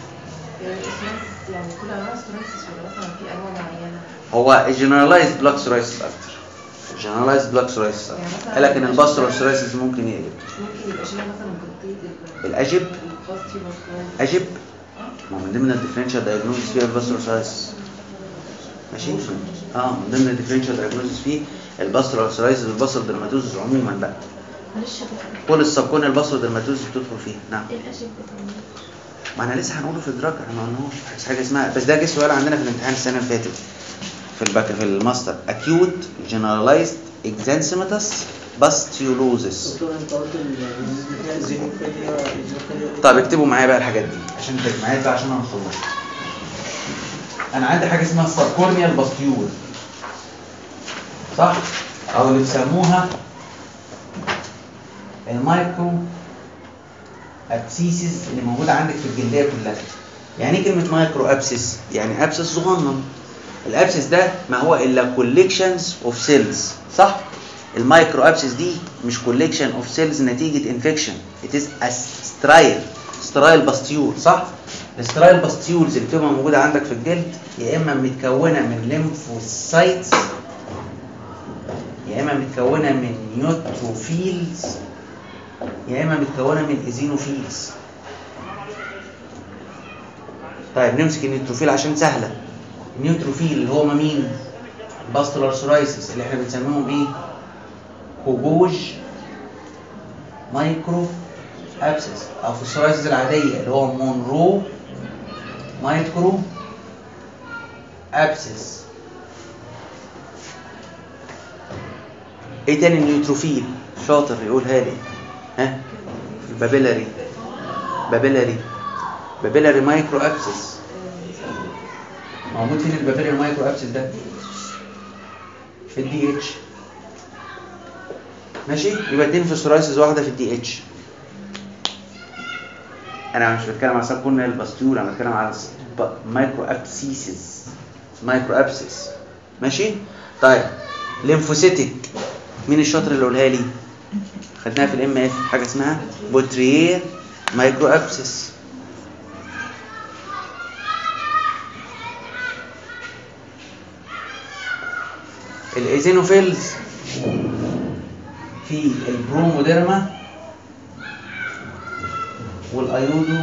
يعني كل انواع السورايسيس ولا مثلا في انواع معينه؟ هو الجنرالايزد بلاك سورايسيس اكتر. الجنرالايزد بلاك سورايسيس اكتر، لكن الباسترال سورايسيس ممكن يقلب. ممكن يبقى شبه مثلا جلطيه الاجب. اجب ما من ضمن الديفرنشال دايجنوستس فيها الباسترال سورايسيس، ماشي. من ضمن الديفرنشال دايجنوستس فيه الباسترال سورايسيس والباسترال درماتوزس عموما بقى. كل السبكون الباسترال درماتوزس بتدخل فيه. نعم. الاجب ما انا لسه هنقوله في الدراج، احنا ما قلناهوش حاجه اسمها، بس ده جه سؤال عندنا في الامتحان السنه اللي فاتت في الماستر. acute generalized exanthematous pustulosis. طيب اكتبوا معايا بقى الحاجات دي عشان تجمعات بقى عشان هنخلص. انا عندي حاجه اسمها السبكورنيال باستيول، صح؟ او اللي بيسموها المايكرو ابسيسز اللي موجوده عندك في الجلديه كلها. يعني ايه كلمه مايكرو ابسيس؟ يعني ابسس صغنن. الابسس ده ما هو الا كوليكشنز اوف سيلز، صح؟ المايكرو ابسس دي مش كوليكشن اوف سيلز نتيجه انفكشن، ات از سترايل باستيول، صح؟ السترايل باستيولز اللي بتبقى موجوده عندك في الجلد يا اما متكونه من ليمفوسايتس يا اما متكونه من نيوتروفيلز يا اما متكونه من ايزينوفيلز. طيب نمسك النيوتروفيل عشان سهله. النيوتروفيل اللي هو مين؟ باستولار سورايسيس اللي احنا بنسميهم ايه؟ هوجوج مايكرو ابسس، او في السورايسيس العاديه اللي هو مونرو مايكرو ابسس. ايه تاني النيوتروفيل؟ شاطر يقولها لي. ها؟ بابيلاري مايكرو ابسس. موجود فين البابيلاري مايكرو ابسس ده؟ في الدي اتش، ماشي. يبقى 2 في السورايسيس، واحده في الدي اتش. انا مش بتكلم على سبكورنيال باستيول، انا بتكلم على مايكرو ابسس، ماشي. طيب ليمفوسيتك، مين الشاطر اللي قولها لي؟ خدناها في الام اف، حاجه اسمها بوتريير مايكرو ابسس. الايزينوفيلز في البروموديرما والايودو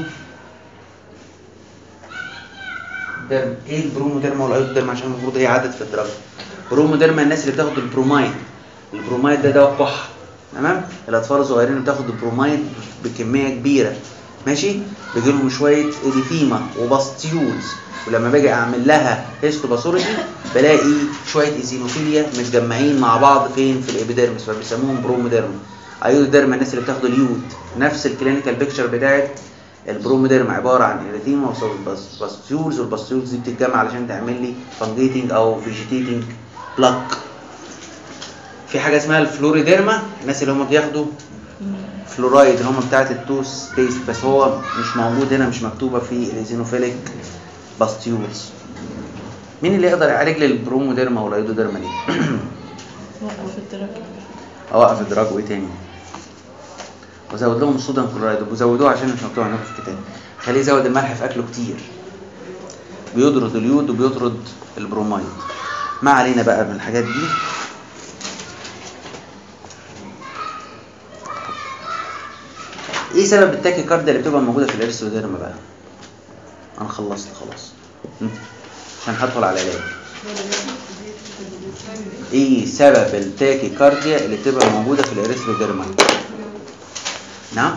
ديرما. ايه البروموديرما والايودو ديرما؟ عشان المفروض هي عدت في الدرجه. بروموديرما الناس اللي بتاخد البرومايد ده دواء كحه، تمام. الاطفال الصغيرين اللي بتاخد البرومايد بكميه كبيره، ماشي، بيجي لهم شويه اديفيما وباستيولز، ولما باجي اعمل لها هيستوباثولوجي بلاقي شويه ايزينوفيليا متجمعين مع بعض فين؟ في الابيديرمس، فبيسموهم بروموديرما. ايوديرما الناس اللي بتاخد اليود. نفس الكلينيكال بيكتشر بتاعت البروموديرما، عباره عن اريثيما وباستيولز، والباستيولز دي بتتجمع علشان تعمل لي فانجيتنج او فيجيتيتنج بلاك. في حاجه اسمها الفلوريديرما، الناس اللي هم بياخدوا فلورايد اللي هم بتاعه التوس بيست، بس هو مش موجود هنا، مش مكتوبه في الايزينوفيليك باستيولز. مين اللي يقدر يعالج لي البروموديرما والايوديرما دي؟ وقف الدرج. اوقف الدراج. وايه تاني؟ وزود لهم الصوديوم كلورايد، وزودوه عشان مش مكتوب عندكم في الكتاب. خليه يزود الملح في اكله كتير، بيطرد اليود وبيطرد البرومايد. ما علينا بقى من الحاجات دي. ايه سبب التاكيكارديا اللي بتبقى موجوده في الارثروديرما بقى؟ انا خلصت خلاص. عشان هدخل على العلاج. ايه سبب التاكي كارديا اللي بتبقى موجوده في الاريثروديرما؟ نعم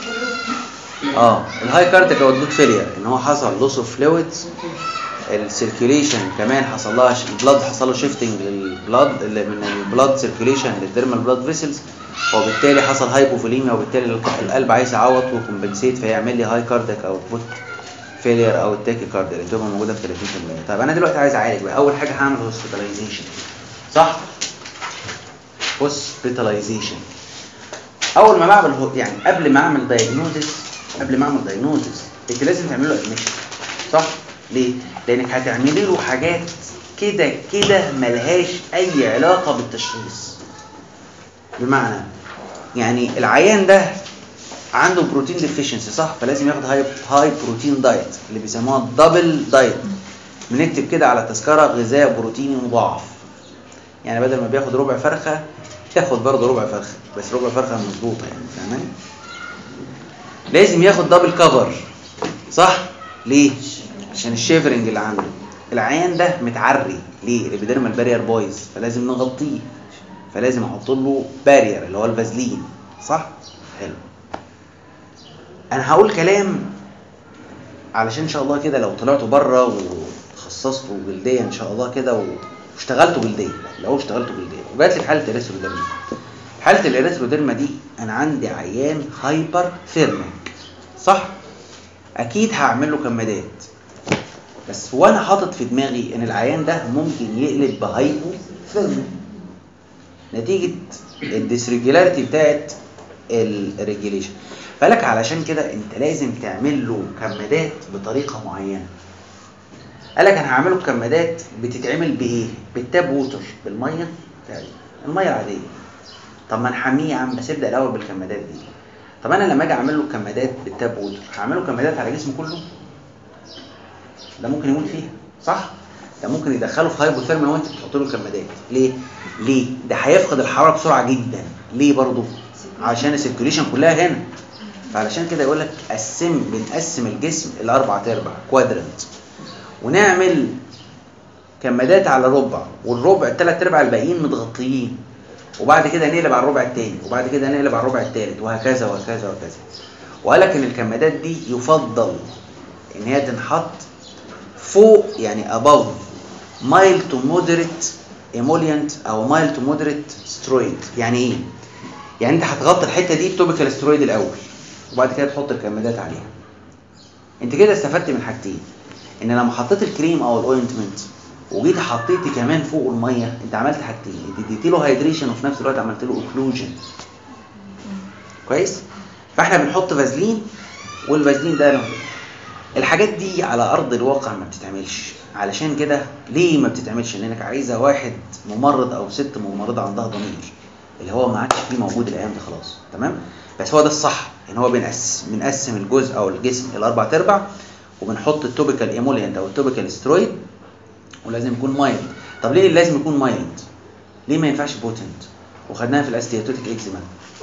الهاي كاردياك او الدوت فيلير، ان هو حصل لوس اوف فلويدز، السيركيوليشن كمان حصل لها البلاد حصل له شيفتنج للبلاد من البلاد سيركيوليشن للديرمال بلاد فيسلز، وبالتالي حصل هايبوفوليميا، وبالتالي القلب عايز يعوض وكمبنسيت فيعمل لي هاي كاردياك او بوت فيلير او التاكي كارديا اللي بتبقى موجوده في 30%. طيب انا دلوقتي عايز اعالج بقى، اول حاجه هعمل هوسبيتاليزيشن، صح؟ هوسبيتاليزيشن اول ما بعمل يعني قبل ما اعمل دايجنوزس انت لازم تعمل له ادميشن، صح؟ ليه؟ لانك هتعملي له حاجات كده ملهاش اي علاقه بالتشخيص. بمعنى يعني العيان ده عنده بروتين ديفيشنسي، صح؟ فلازم ياخد هاي بروتين دايت اللي بيسموها الدبل دايت. بنكتب كده على تذكره غذاء بروتيني مضاعف، يعني بدل ما بياخد ربع فرخه ياخد برضه ربع فرخه، بس ربع فرخه مظبوطه، يعني فاهمين؟ لازم ياخد دبل كفر، صح؟ ليه؟ عشان الشيفرنج اللي عنده. العيان ده متعري، ليه؟ الابيديرمال بارير بايظ، فلازم نغطيه، فلازم احط له بارير اللي هو الفازلين، صح؟ حلو. انا هقول كلام علشان ان شاء الله كده لو طلعتوا بره وتخصصتوا جلديه ان شاء الله كده واشتغلتوا جلديه، لو اشتغلتوا جلديه وجات لك حاله الاريثروديرما، حاله الاريثروديرما دي انا عندي عيان هايبر ثيرميك، صح؟ اكيد هعمل له كمادات، بس وانا حاطط في دماغي ان العيان ده ممكن يقلب بهايبو ثيرميك نتيجه الديسريجولاريتي بتاعت الريجيليشن. فلك علشان كده انت لازم تعمل له كمادات بطريقه معينه. قالك انا هعمل له كمادات بتتعمل بايه؟ بالتاب ووتر، بالميه تقريبا، الميه العاديه. طب ما نحميه يا عم، بس ابدا الاول بالكمادات دي. طب انا لما اجي اعمل له كمادات بالتاب ووتر هعمل له كمادات على جسمه كله؟ ده ممكن يموت فيها، صح؟ ده ممكن يدخله في هايبوثيرميا وانت بتحط له كمادات. ليه؟ ده هيفقد الحراره بسرعه جدا. ليه برضه؟ عشان السيركيوليشن كلها هنا. فعلشان كده يقول لك بنقسم الجسم لاربع ارباع، كوادرنت، ونعمل كمادات على ربع، والربع الثلاث ارباع الباقيين متغطيين، وبعد كده نقلب على الربع الثاني، وبعد كده نقلب على الربع الثالث، وهكذا وهكذا وهكذا. وقال لك ان الكمادات دي يفضل ان هي تنحط فوق، يعني above mild to moderate emollient او mild to moderate steroid. يعني ايه؟ يعني انت هتغطي الحته دي بتوبيكال سترويد الاول، وبعد كده تحط الكمادات عليها. انت كده استفدت من حاجتين، ان لما حطيت الكريم او الاوينتمنت وجيت حطيتي كمان فوق الميه، انت عملت حاجتين، انت اديتي له هايدريشن وفي نفس الوقت عملت له اوكلوجن. كويس؟ فاحنا بنحط فازلين، والفازلين ده له الحاجات دي على ارض الواقع ما بتتعملش. علشان كده ليه ما بتتعملش؟ لانك عايزه واحد ممرض او ست ممرضه عندها ضمير، اللي هو ما عادش فيه موجود الايام دي خلاص، تمام؟ بس هو ده الصح، ان هو بنقسم الجزء او الجسم الاربع ارباع، وبنحط التوبيكال ايمولينت او التوبيكال سترويد، ولازم يكون مايلد. طب ليه لازم يكون مايلد؟ ليه ما ينفعش بوتنت؟ وخدناها في الاستياتوتيك اكزيما.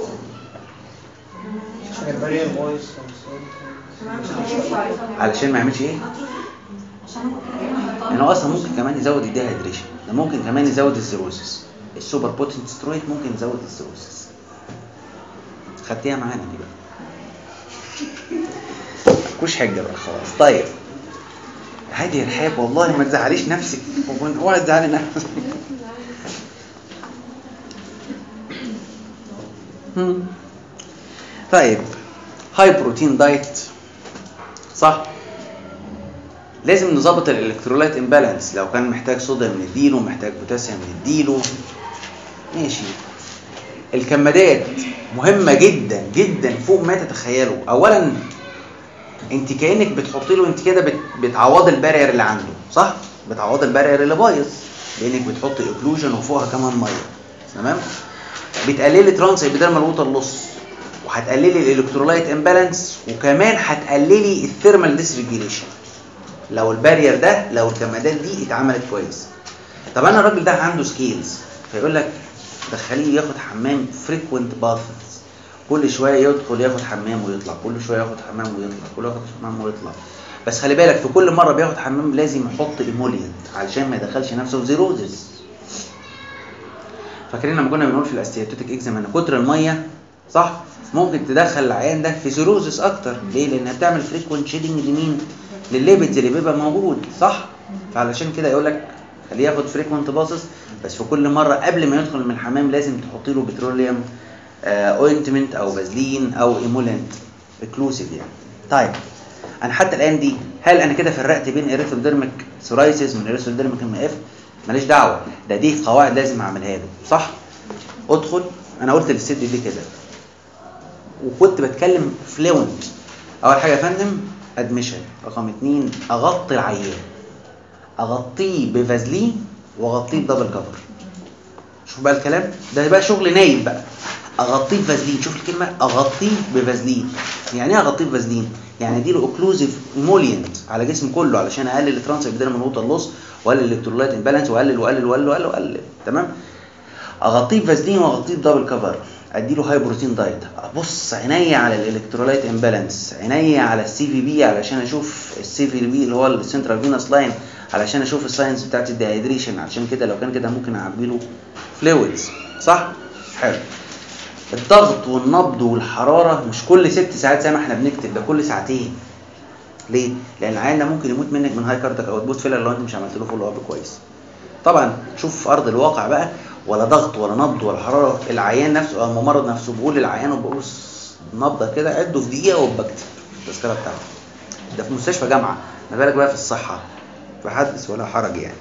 علشان ما يعملش ايه؟ يعني هو اصلا ممكن كمان يزود الديهايدريشن، ده ممكن كمان يزود السيروسيس. السوبر بوتنت سترويد ممكن يزود السيروسيس. خدتيها معانا دي بقى، مفيش حاجه بقى خلاص. طيب عادي يا رحاب، والله ما تزعليش نفسك، ولا تزعلي نفسك. طيب هاي بروتين دايت، صح؟ لازم نظبط الالكترولايت امبالانس، لو كان محتاج صوديوم نديله، محتاج بوتاسيوم نديله، ماشي. الكمادات مهمه جدا جدا فوق ما تتخيلوا. اولا انت كانك بتحطي له، انت كده بتعوض البارير اللي عنده، صح؟ بتعوض البارير اللي بايظ، لانك بتحطي اوكلوجن وفوقها كمان ميه، تمام؟ بتقللي ترانس ابيديرمال ووتر لوس، وهتقللي الالكترولايت امبالانس، وكمان هتقللي الثيرمال ديسريجيليشن لو البارير ده، لو الكمادات دي اتعملت كويس. طب انا الراجل ده عنده سكيلز، فيقول لك دخليه ياخد حمام فريكوينت باث، كل شويه يدخل ياخد حمام ويطلع، كل شويه ياخد حمام ويطلع، كل ياخد حمام ويطلع. بس خلي بالك في كل مره بياخد حمام لازم يحط ايمولينت علشان ما يدخلش نفسه في زيروزس. فاكرين لما كنا بنقول في الاستياتوتيك اكزام ان كتر الميه صح ممكن تدخل العيان ده في زيروزس اكتر. ليه؟ لانها بتعمل فريكوينت شيدنج لمين؟ للليبيدز اللي بيبقى موجود صح. فعلشان كده يقول لك خليه ياخد فريكوينت باسس، بس في كل مره قبل ما يدخل من الحمام لازم تحطي له بتروليوم اوينتمنت او فازلين او ايمولنت اكلوسيف يعني. طيب انا حتى الان دي هل انا كده فرقت بين اريثروديرميك سورايسيس من اريثروديرميك ام اف؟ ماليش دعوه، دي قواعد لازم اعملها له صح. ادخل انا قلت للست دي كده وكنت بتكلم فلوينت. اول حاجه يا فندم ادميشن، رقم 2 اغطي العيان، اغطيه بفازلين واغطيه بدبل كفر. شوف بقى الكلام ده بقى شغل نايم بقى. اغطيه بفازلين، شوف الكلمه اغطيه بفازلين. يعني ايه اغطيه بفازلين؟ يعني اديله اوكلوزيف ايمولينت على جسم كله علشان اقلل الترانس ابيديرمال ووتر لوس واقلل الالكترولايت امبالانس واقلل. تمام. اغطيه بفازلين واغطيه بدبل كفر. اديله هاي بروتين دايت. ابص عينيا على الالكترولايت امبالانس، عينيا على السي في بي علشان اشوف السي في بي اللي هو السنترال فينوس لاين علشان اشوف الساينس بتاعت الديهايدريشن. علشان كده لو كان كده ممكن اعبي له فلويدز صح. حلو. الضغط والنبض والحراره مش كل 6 ساعات زي ما احنا بنكتب، ده كل ساعتين. ليه؟ لان العيان ده ممكن يموت منك من هاي كاردياك او تبوت فيلر لو انت مش عملت له فولو اب كويس. طبعا شوف في ارض الواقع بقى ولا ضغط ولا نبض ولا حراره، العيان نفسه او الممرض نفسه بيقول للعيان وبقوس نبضه كده عده في دقيقه وبكتب التذكره بتاعته. ده في مستشفى جامعه، ما بالك بقى في الصحه. فحدث ولا حرج يعني.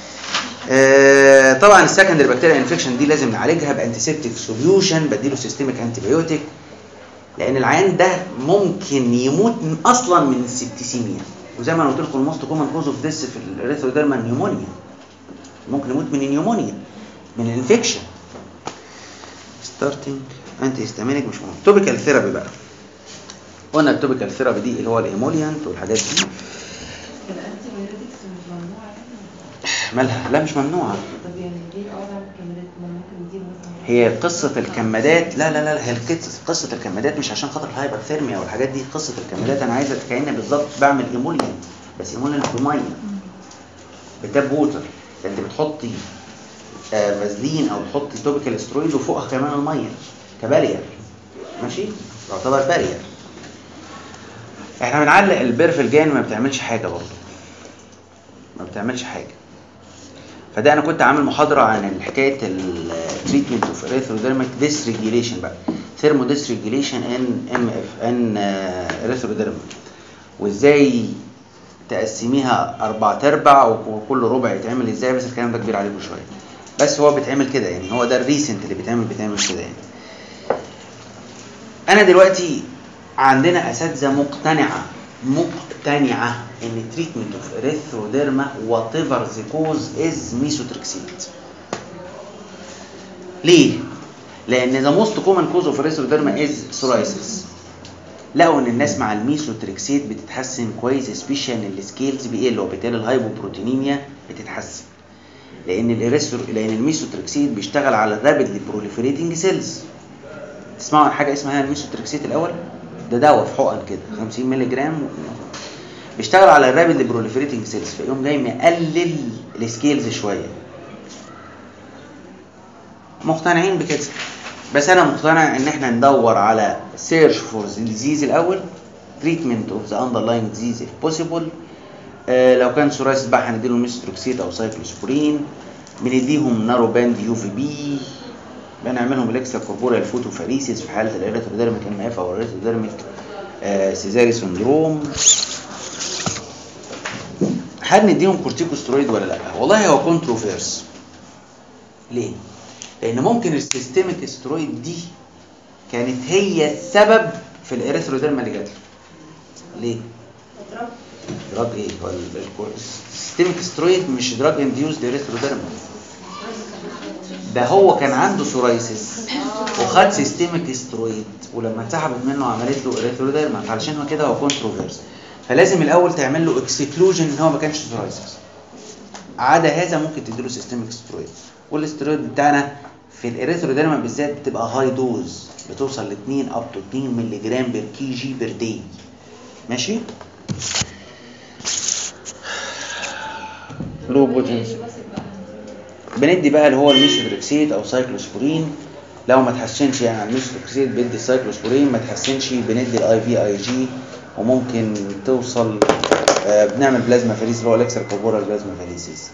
طبعا السكندري بكتيريا انفكشن دي لازم نعالجها بانتيسيبتيك سوليوشن، بديله سيستميك انتيبيوتيك، لان العيان ده ممكن يموت اصلا من السبتيسيميا. وزي ما انا قلت لكم الموست كومن كوز اوف ديس في الاريثروديرما نيومونيا، ممكن يموت من النيومونيا من الانفكشن. ستارتنج انتي هيستامينيك مش مهم. توبيكال ثيرابي بقى، قلنا التوبيكال ثيرابي دي اللي هو الايموليانت والحاجات دي. الانتي بايوتكس مش ممنوعه؟ مالها؟ لا مش ممنوعه. طب يعني ليه اقعد اعمل كمادات؟ ممكن نديله مثلا هي قصه الكمادات لا هي قصه الكمادات مش عشان خاطر الهايبرثيرميا والحاجات دي. قصه الكمادات انا عايزه كأني بالظبط بعمل ايموليانت، بس ايموليانت بميه بتاب ووتر. انت بتحطي فازلين او تحطي توبيكال استرويد وفوقها كمان الميه كبارير، ماشي، يعتبر بارير. احنا بنعلق البيرفلجان ما بتعملش حاجه برضه، ما بتعملش حاجه. فده انا كنت عامل محاضره عن حكايه التريتمنت اوف اريثروديرميك ديسريجيليشن بقى، ثيرمو ديسريجيليشن ام اف ان اريثروديرميك، وازاي تقسميها 4/4 وكل ربع يتعمل ازاي. بس الكلام ده كبير عليكم شويه، بس هو بيتعمل كده يعني، هو ده الريسنت اللي بيتعمل كده يعني. انا دلوقتي عندنا اساتذه مقتنعه ان تريتمنت اوف اريثروديرما وات ايفر ذا كوز از ميثوتريكسيت. ليه؟ لان ذا موست كومن كوز اوف اريثروديرما از سورايسيس. لقوا ان الناس مع الميثوتريكسيت بتتحسن كويس، سبيشال السكيلز بيقل وبالتالي الهايبوبروتينيميا بتتحسن. لان الميثوتريكسيت بيشتغل على الرابيدلي بروليفريتنج سيلز. تسمعوا عن حاجه اسمها الميثوتريكسيت الاول؟ ده دواء في حقن كده 50 مللي جرام، بيشتغل على الرابيدلي بروليفريتنج سيلز، فيقوم جاي مقلل السكيلز شويه. مقتنعين بكده، بس انا مقتنع ان احنا ندور على سيرش فور ديزيز الاول، تريتمنت اوف ذا اندرلاين ديزيز اف بوسيبل. لو كان سورايسيس بقى هنديله ميثوتريكسيت او سايكلوسبورين، بنديهم نارو باند يو في بي، بنعملهم الاكسترا كوربورال فوتوفاريسيس في حاله الاريثروديرميك ام اف او الاريثروديرميك سيزاري سندروم. هل نديهم كورتيكوسترويد ولا لا؟ والله هو كونتروفيرس. ليه؟ لان ممكن السيستميك استرويد دي كانت هي السبب في الاريثروديرما اللي جات له. ليه؟ دراج ايه؟ السيستميك استرويد مش دراج انديوزد اريثروديرما، ده هو كان عنده سورايسيس وخد سيستميك استرويد ولما اتسحبت منه عملت له اريثروديرما، علشان كده هو كونتروفيرس. فلازم الاول تعمل له اكسكلوجن ان هو ما كانش سورايسيس. عدا هذا ممكن تديله سيستميك استرويد، والاسترويد بتاعنا في الاريثروديرما بالذات بتبقى هاي دوز، بتوصل ل 2 مللي جرام بير كي جي بير داي. ماشي. لو بوتنسي. بندي بقى اللي هو الميثودريكسيت او سايكلوسبورين. لو ما تحسنش يعني على الميثودريكسيت بندي السايكلوسبورين، ما تحسنش بندي الاي في اي جي، وممكن توصل بنعمل بلازما فاليس اللي هو الاكسترا كوربورال بلازما فاليسيس.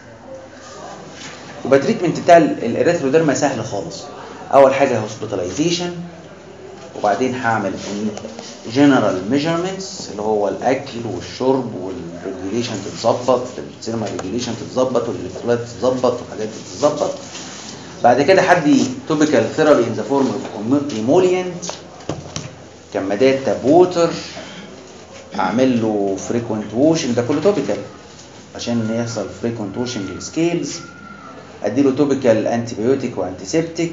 يبقى التريتمنت بتاع الاريثروديرما سهل خالص. اول حاجه هوسبيتاليزيشن، وبعدين هعمل جنرال ميجرمنتس اللي هو الاكل والشرب والريجوليشن تتظبط، السيرما ريجوليشن تتظبط، والالكترولايت تتظبط، والحاجات دي تتظبط. بعد كده هدي توبيكال ثيرابي ان ذا فورم اوف ايمولينت كمادات تاب ووتر، اعمل له فريكوينت ووشنج، ده كله توبيكال عشان يحصل فريكوينت ووشنج للسكيلز. ادي له توبيكال انتي بايوتيك وانتي سيبتيك.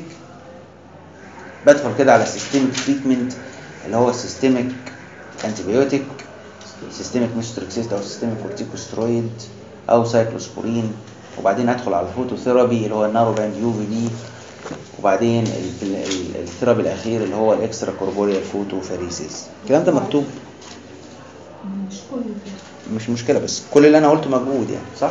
بدخل كده على سيستميك تريتمنت اللي هو سيستميك انتي بايوتيك، سيستميك ميثودريكسيت او سيستميك كورتيكوسترويد او سايكلوسبورين. وبعدين ادخل على الفوتوثيرابي اللي هو النارو باند يو في دي، وبعدين الثيرابي الاخير اللي هو الاكسترا كوربوريال فوتوفاريسيس. الكلام ده مكتوب مش كل مش مشكله، بس كل اللي انا قلته موجود يعني، صح؟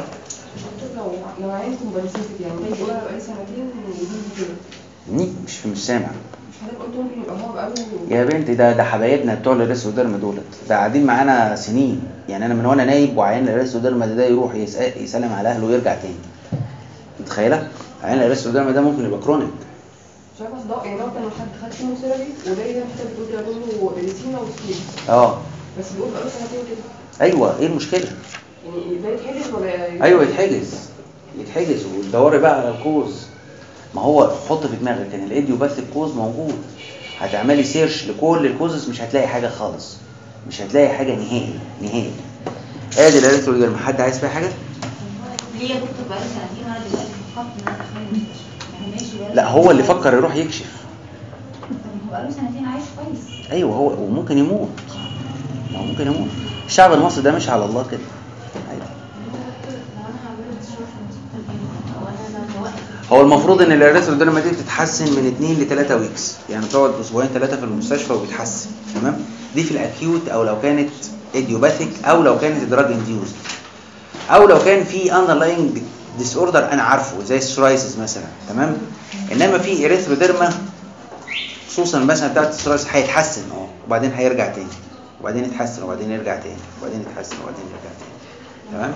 لو عايز كومبنسيتد يعني ممكن يقول بقالي سنتين ودي كده. مش سامع. مش حضرتك قلت ممكن يبقى هو بقاله يا بنتي ده حبايبنا بتوع الاريثروديرما دولت، ده قاعدين معانا سنين. يعني انا من وانا نايب وعيان الاريثروديرما ده يروح يسلم على اهله ويرجع تاني. متخيله؟ عيان الاريثروديرما ده ممكن يبقى كرونيك. مش عارفه اصدق يعني. لو كان حد خد كيموثيرابي وده حتى بتقول يعملوا له ريتينا وسكين، بس بيقول بقاله سنتين كده. ايوه، ايه المشكله؟ يعني ده يتحجز ولا ايوه يتحجز وتدوري بقى على الكوز. ما هو حط في دماغك ان الايديوباثيك كوز موجود، هتعملي سيرش لكل الكوزز مش هتلاقي حاجه خالص، مش هتلاقي حاجه نهائي. ادي الاريثروديرما. حد عايز فيها حاجه؟ ليه يا دكتور بقالي سنتين وانا دلوقتي فكرت ان انا ادخل المستشفى؟ يعني ماشي بقالي لا، هو اللي فكر يروح يكشف. هو بقاله سنتين عايش كويس. ايوه، هو وممكن يموت. الشعب المصري ده مش على الله كده. هو المفروض ان الاريثروديرما دي بتتحسن من 2 ل 3 ويكس، يعني تقعد اسبوعين 3 في المستشفى وبتحسن، تمام؟ دي في الاكيوت، او لو كانت ايديوباثيك، او لو كانت دراج انديوزد، او لو كان في اندرلاينج ديس اوردر انا عارفه زي السورايسيس مثلا، تمام؟ انما في اريثروديرما خصوصا مثلا بتاعت السورايسيس هيتحسن وبعدين هيرجع تاني، وبعدين يتحسن وبعدين يرجع تاني، وبعدين يتحسن وبعدين يرجع تاني، تمام؟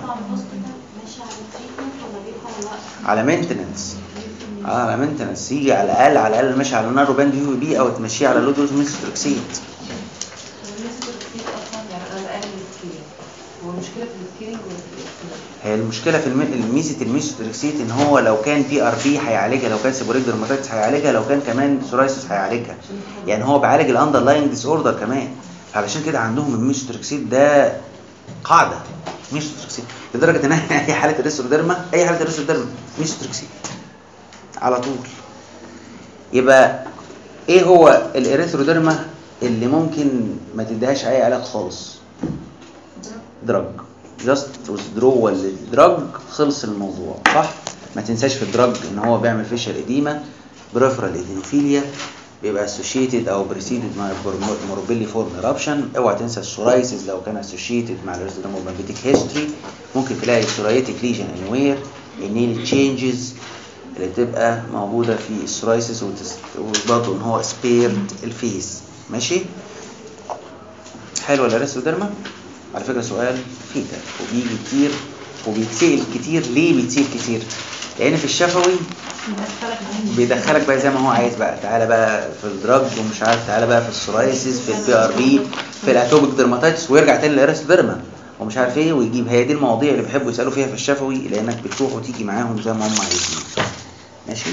على مينتننس. على مينتننس يجي على الاقل ماشي على نارو باند يو بي، او تمشيه على لو دوز ميثودريكسيت. الميثودريكسيت اصلا يعني انا بقلل السكيلينج. هو المشكله في السكيلينج هي المشكله في الميزه الميثودريكسيت ان هو لو كان في ار بي هيعالجها، لو كان سيبوريك ديرماتيتس هيعالجها، لو كان كمان سورايسيس هيعالجها، يعني هو بيعالج الاندرلاينج ديس اوردر كمان. علشان كده عندهم الميثودريكسيت ده قاعده ميثودريكسيت، لدرجه ان اي حاله الاريثروديرما ميثودريكسيت على طول. يبقى ايه هو الاريثروديرما اللي ممكن ما تديهاش اي علاج خالص؟ دراج، جاست withdrawal للدراج، خلص الموضوع، صح؟ ما تنساش في الدراج ان هو بيعمل فيشل اديما، بريفرال ايدينوفيليا، بيبقى associated او preceded مع موربيلي فورم eruption. اوعى تنسى السورايسيس لو كان associated مع الاريثروديرما ومالبيتيك هيستوري، ممكن تلاقي سورايتيك ليجن انوير، النيل تشينجز اللي تبقى موجوده في السورايسيس، وبرضه ان هو سبيرد الفيس. ماشي حلو الاريثروديرما. على فكره سؤال فيه ده وبيجي كتير وبيتسال كتير. ليه بيتسال كتير؟ لان في الشفوي بيدخلك بقى زي ما هو عايز بقى، تعالى بقى في الدراج ومش عارف، تعالى بقى في السورايسيس، في البي ار بي، في الاتوبيك ديرماتيتس، ويرجع تاني للاريثروديرما ومش عارف ايه ويجيب. هي دي المواضيع اللي بيحبوا يسالوا فيها في الشفوي، لانك بتروح وتيجي معاهم زي ما هم عايزين. ماشي.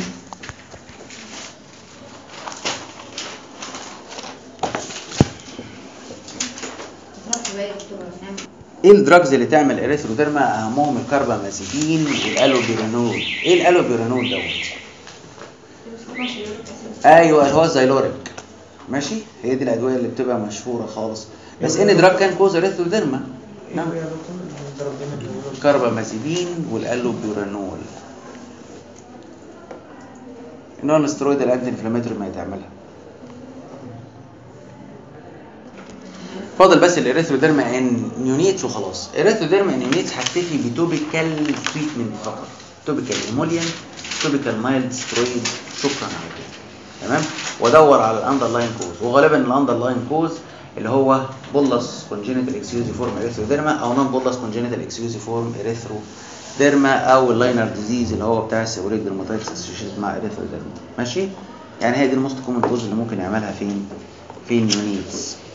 ايه الدراجز اللي تعمل اريثروديرما؟ اهمهم الكاربامازيبين والالوبيرانول. ايه الالوبيرانول دوت؟ ايوه اللي هو الزايلوريك. ماشي، هي دي الادويه اللي بتبقى مشهوره خالص. بس ان دراج كان كوز اريثروديرما. نعم، الكاربامازيبين والالوبيرانول. النون سترويد الانتي انفلاماتوري ما يتعملها. فاضل بس الاريثروديرما ان نيونيتس وخلاص. الاريثروديرما ان نيونيتس هكتفي بتوبيكال تريتمنت فقط، توبيكال ايموليان، توبيكال مايلد سترويد، شكرا على كده. تمام. وادور على الاندرلاين كوز، وغالبا الاندرلاين كوز اللي هو بولس كونجينيتال اكسيوزيفورم اريثروديرما او نون بولس كونجينيتال اكسيوزيفورم اريثروديرما او اللاينر ديزيز اللي هو بتاع السيبوريك ديرماتايتس اسوشيتد مع اريثروديرما. ماشي. يعني هي دي الموست كومن كوز اللي ممكن يعملها فين؟ في النيونيتس.